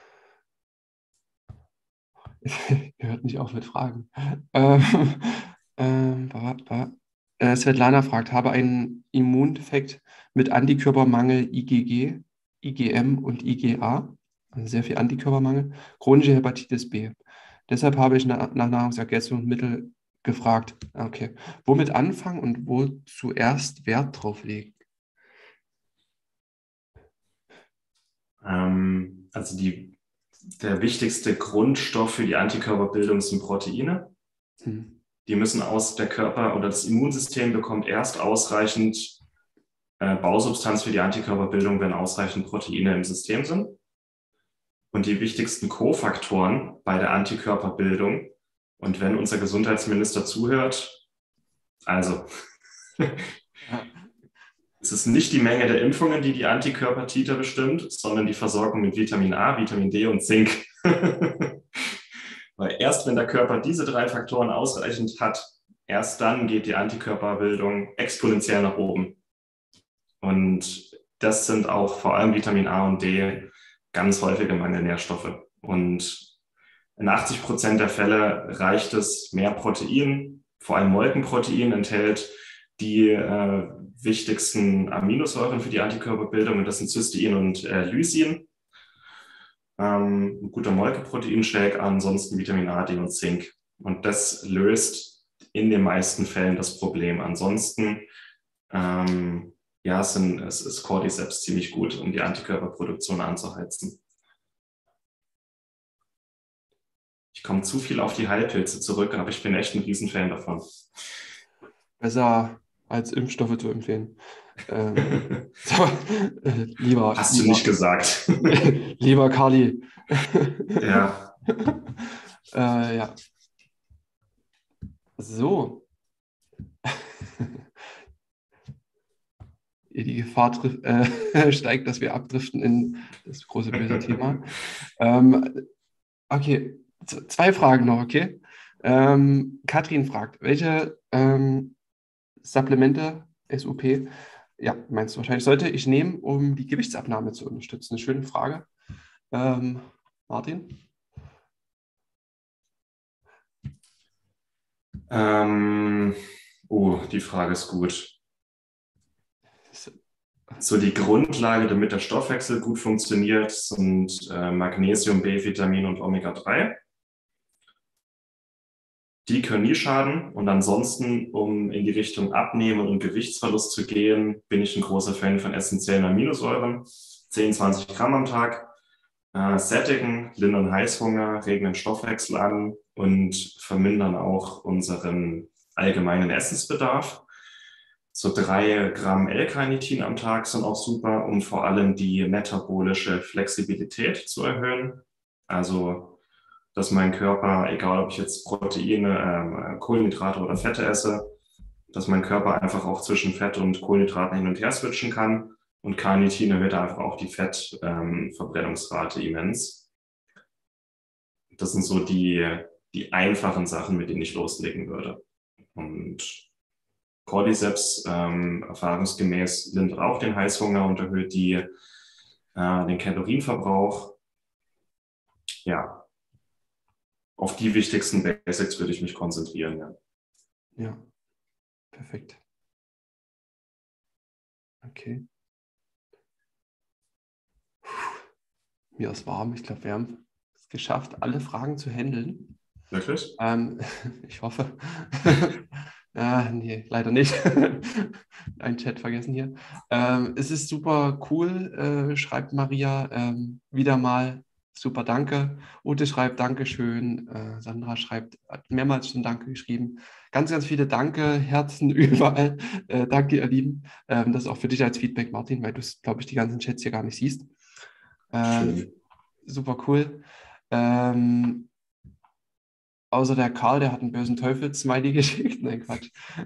Ihr hört nicht auf mit Fragen. Svetlana fragt, habe einen Immundefekt mit Antikörpermangel IgG, IgM und IgA, also sehr viel Antikörpermangel, chronische Hepatitis B. Deshalb habe ich nach Nahrungsergänzungsmittel gefragt. Okay. Womit anfangen und wo zuerst Wert drauf legen? Also der wichtigste Grundstoff für die Antikörperbildung sind Proteine. Die müssen der Körper oder das Immunsystem bekommt erst ausreichend Bausubstanz für die Antikörperbildung, wenn ausreichend Proteine im System sind. Und die wichtigsten Kofaktoren bei der Antikörperbildung, und wenn unser Gesundheitsminister zuhört, also es ist nicht die Menge der Impfungen, die die Antikörpertiter bestimmt, sondern die Versorgung mit Vitamin A, Vitamin D und Zink. Weil erst wenn der Körper diese 3 Faktoren ausreichend hat, erst dann geht die Antikörperbildung exponentiell nach oben. Und das sind auch vor allem Vitamin A und D ganz häufige Mangelnährstoffe. Und in 80% der Fälle reicht es, mehr Protein, vor allem Molkenprotein enthält die wichtigsten Aminosäuren für die Antikörperbildung, und das sind Cystein und Lysin. Ein guter Molkeproteinshake, ansonsten Vitamin A, D und Zink. Und das löst in den meisten Fällen das Problem. Ansonsten ist Cordyceps ziemlich gut, um die Antikörperproduktion anzuheizen. Ich komme zu viel auf die Heilpilze zurück, aber ich bin echt ein Riesenfan davon. Besser als Impfstoffe zu empfehlen. Hast du nicht gesagt. Lieber Carly. Ja. Ja. So. Die Gefahr steigt, dass wir abdriften in das große böse Thema. Okay, 2 Fragen noch, okay? Katrin fragt, welche Supplemente, SUP, ja, meinst du wahrscheinlich, sollte ich nehmen, um die Gewichtsabnahme zu unterstützen? Eine schöne Frage. Martin? Die Frage ist gut. So die Grundlage, damit der Stoffwechsel gut funktioniert, sind Magnesium, B-Vitamin und Omega-3. Die können nie schaden, und ansonsten, um in die Richtung Abnehmen und Gewichtsverlust zu gehen, bin ich ein großer Fan von essentiellen Aminosäuren, 10, 20 Gramm am Tag. sättigen, lindern Heißhunger, regen den Stoffwechsel an und vermindern auch unseren allgemeinen Essensbedarf. So 3 Gramm L-Carnitin am Tag sind auch super, um vor allem die metabolische Flexibilität zu erhöhen. Also, dass mein Körper, egal ob ich jetzt Proteine, Kohlenhydrate oder Fette esse, dass mein Körper einfach auch zwischen Fett und Kohlenhydraten hin und her switchen kann. Und Carnitin erhöht einfach auch die Fettverbrennungsrate immens. Das sind so die einfachen Sachen, mit denen ich loslegen würde. Und Cordyceps erfahrungsgemäß lindert auch den Heißhunger und erhöht den Kalorienverbrauch. Ja, auf die wichtigsten Basics würde ich mich konzentrieren. Ja, Ja, perfekt. Okay. Mir ist warm. Ich glaube, wir haben es geschafft, alle Fragen zu handeln. wirklich? Ich hoffe. Nee, leider nicht. Ein Chat vergessen hier. Es ist super cool, schreibt Maria. Wieder mal super, danke. Ute schreibt Dankeschön. Sandra hat mehrmals schon Danke geschrieben. Ganz, ganz viele Danke, Herzen überall. Danke, ihr Lieben. Das ist auch für dich als Feedback, Martin, weil du es, glaube ich, die ganzen Chats hier gar nicht siehst. Super cool. Außer der Karl, der hat einen bösen Teufel-Smiley geschickt. Nein, Quatsch.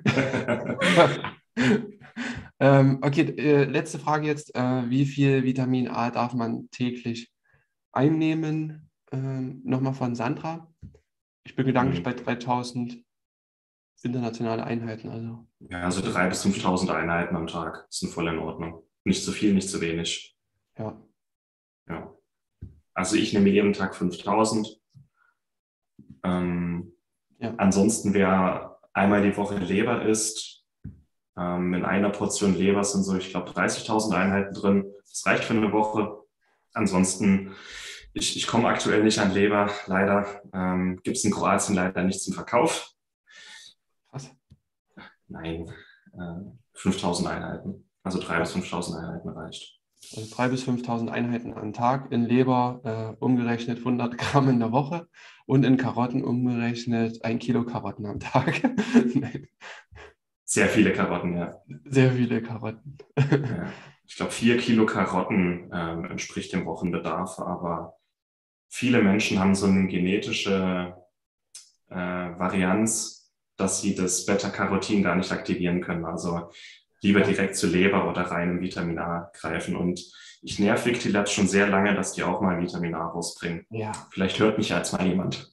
Okay, letzte Frage jetzt. Wie viel Vitamin A darf man täglich einnehmen? Nochmal von Sandra. Ich bin gedanklich bei 3000 internationale Einheiten. Also 3.000 bis 5.000 Einheiten am Tag sind voll in Ordnung. Nicht zu viel, nicht zu wenig. Ja. Also ich nehme jeden Tag 5.000. Ansonsten, wer einmal die Woche Leber isst, in einer Portion Leber sind so, ich glaube, 30.000 Einheiten drin. Das reicht für eine Woche. Ansonsten, ich komme aktuell nicht an Leber, leider. Gibt es in Kroatien leider nicht zum Verkauf. Was? Nein, 5.000 Einheiten. Also 3.000 bis 5.000 Einheiten reicht. Also 3.000 bis 5.000 Einheiten am Tag, in Leber umgerechnet 100 Gramm in der Woche und in Karotten umgerechnet 1 Kilo Karotten am Tag. Sehr viele Karotten, ja. Sehr viele Karotten. Ja. Ich glaube, 4 Kilo Karotten entspricht dem Wochenbedarf, aber viele Menschen haben so eine genetische Varianz, dass sie das Beta-Carotin gar nicht aktivieren können. Also lieber direkt zur Leber oder reinem Vitamin A greifen. Und ich nerv Victilat schon sehr lange, dass die auch mal Vitamin A rausbringen. Ja. Vielleicht hört mich jetzt mal jemand.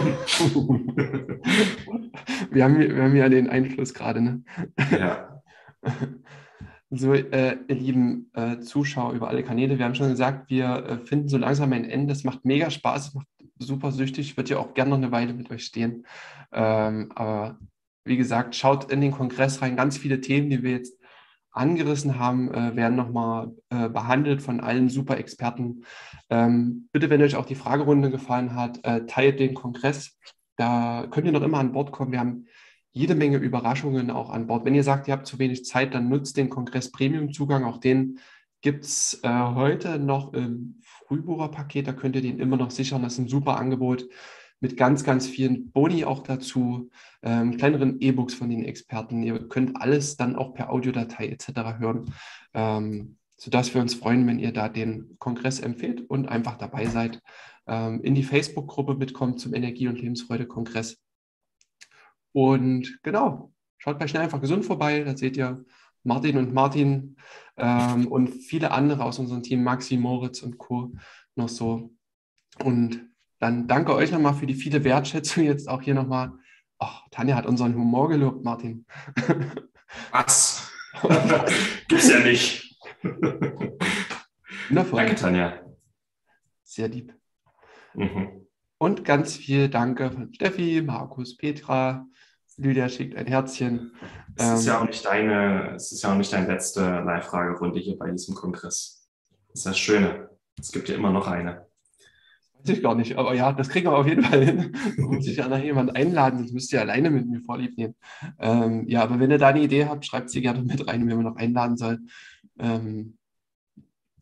Wir haben ja den Einfluss gerade, ne? Ja. So, ihr lieben Zuschauer über alle Kanäle, wir haben schon gesagt, wir finden so langsam ein Ende. Es macht mega Spaß, es macht super süchtig. Ich würde ja auch gerne noch eine Weile mit euch stehen. Aber wie gesagt, schaut in den Kongress rein. Ganz viele Themen, die wir jetzt angerissen haben, werden nochmal behandelt von allen super Experten. Bitte, wenn euch auch die Fragerunde gefallen hat, teilt den Kongress. Da könnt ihr noch immer an Bord kommen. Wir haben jede Menge Überraschungen auch an Bord. Wenn ihr sagt, ihr habt zu wenig Zeit, dann nutzt den Kongress Premium-Zugang. Auch den gibt es heute noch im Frühbucherpaket. Da könnt ihr den immer noch sichern. Das ist ein super Angebot mit ganz, ganz vielen Boni auch dazu, kleineren E-Books von den Experten. Ihr könnt alles dann auch per Audiodatei etc. hören, sodass wir uns freuen, wenn ihr da den Kongress empfehlt und einfach dabei seid, in die Facebook-Gruppe mitkommt zum Energie- und Lebensfreude-Kongress. Und genau, schaut bei Schnell einfach gesund vorbei, da seht ihr Martin und viele andere aus unserem Team, Maxi, Moritz und Co. noch so. Und dann danke euch nochmal für die viele Wertschätzung jetzt auch hier nochmal. Ach, Tanja hat unseren Humor gelobt, Martin. Was? Gibt's ja nicht. Wundervoll. Danke, Tanja. Sehr lieb. Und ganz viel Danke von Steffi, Markus, Petra. Lydia schickt ein Herzchen. Es ist ja auch nicht deine letzte Live-Fragerunde hier bei diesem Kongress. Das ist das Schöne. Es gibt ja immer noch eine. Weiß ich gar nicht, aber ja, das kriegen wir auf jeden Fall hin. Da muss ich ja nachher jemanden einladen, sonst müsst ihr alleine mit mir Vorlieb nehmen. Ja, aber wenn ihr da eine Idee habt, schreibt sie gerne mit rein, wenn man noch einladen soll.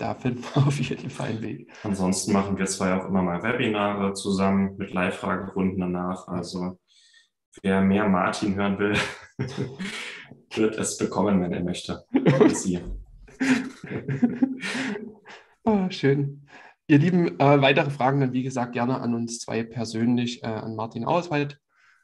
Da finden wir auf jeden Fall einen Weg. Ansonsten machen wir zwei auch immer mal Webinare zusammen mit Live-Fragerunden danach. Also wer mehr Martin hören will, wird es bekommen, wenn er möchte. Sie. Schön. Ihr Lieben, weitere Fragen dann, wie gesagt, gerne an uns zwei persönlich, an Martin Auswald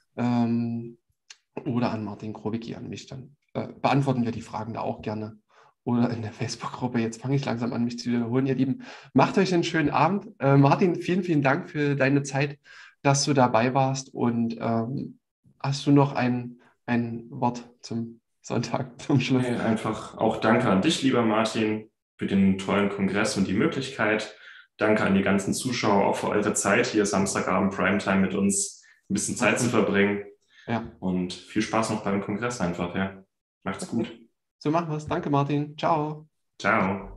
oder an Martin Krowicki, an mich dann. Beantworten wir die Fragen da auch gerne. Oder in der Facebook-Gruppe. Jetzt fange ich langsam an, mich zu wiederholen. Ihr Lieben, macht euch einen schönen Abend. Martin, vielen, vielen Dank für deine Zeit, dass du dabei warst. Und hast du noch ein Wort zum Sonntag, zum Schluss? Nee, einfach auch danke an dich, lieber Martin, für den tollen Kongress und die Möglichkeit. Danke an die ganzen Zuschauer auch für eure Zeit, hier Samstagabend Primetime mit uns ein bisschen Zeit zu verbringen. Ja. Und viel Spaß noch beim Kongress einfach. Ja. Macht's gut. So machen wir es. Danke, Martin. Ciao. Ciao.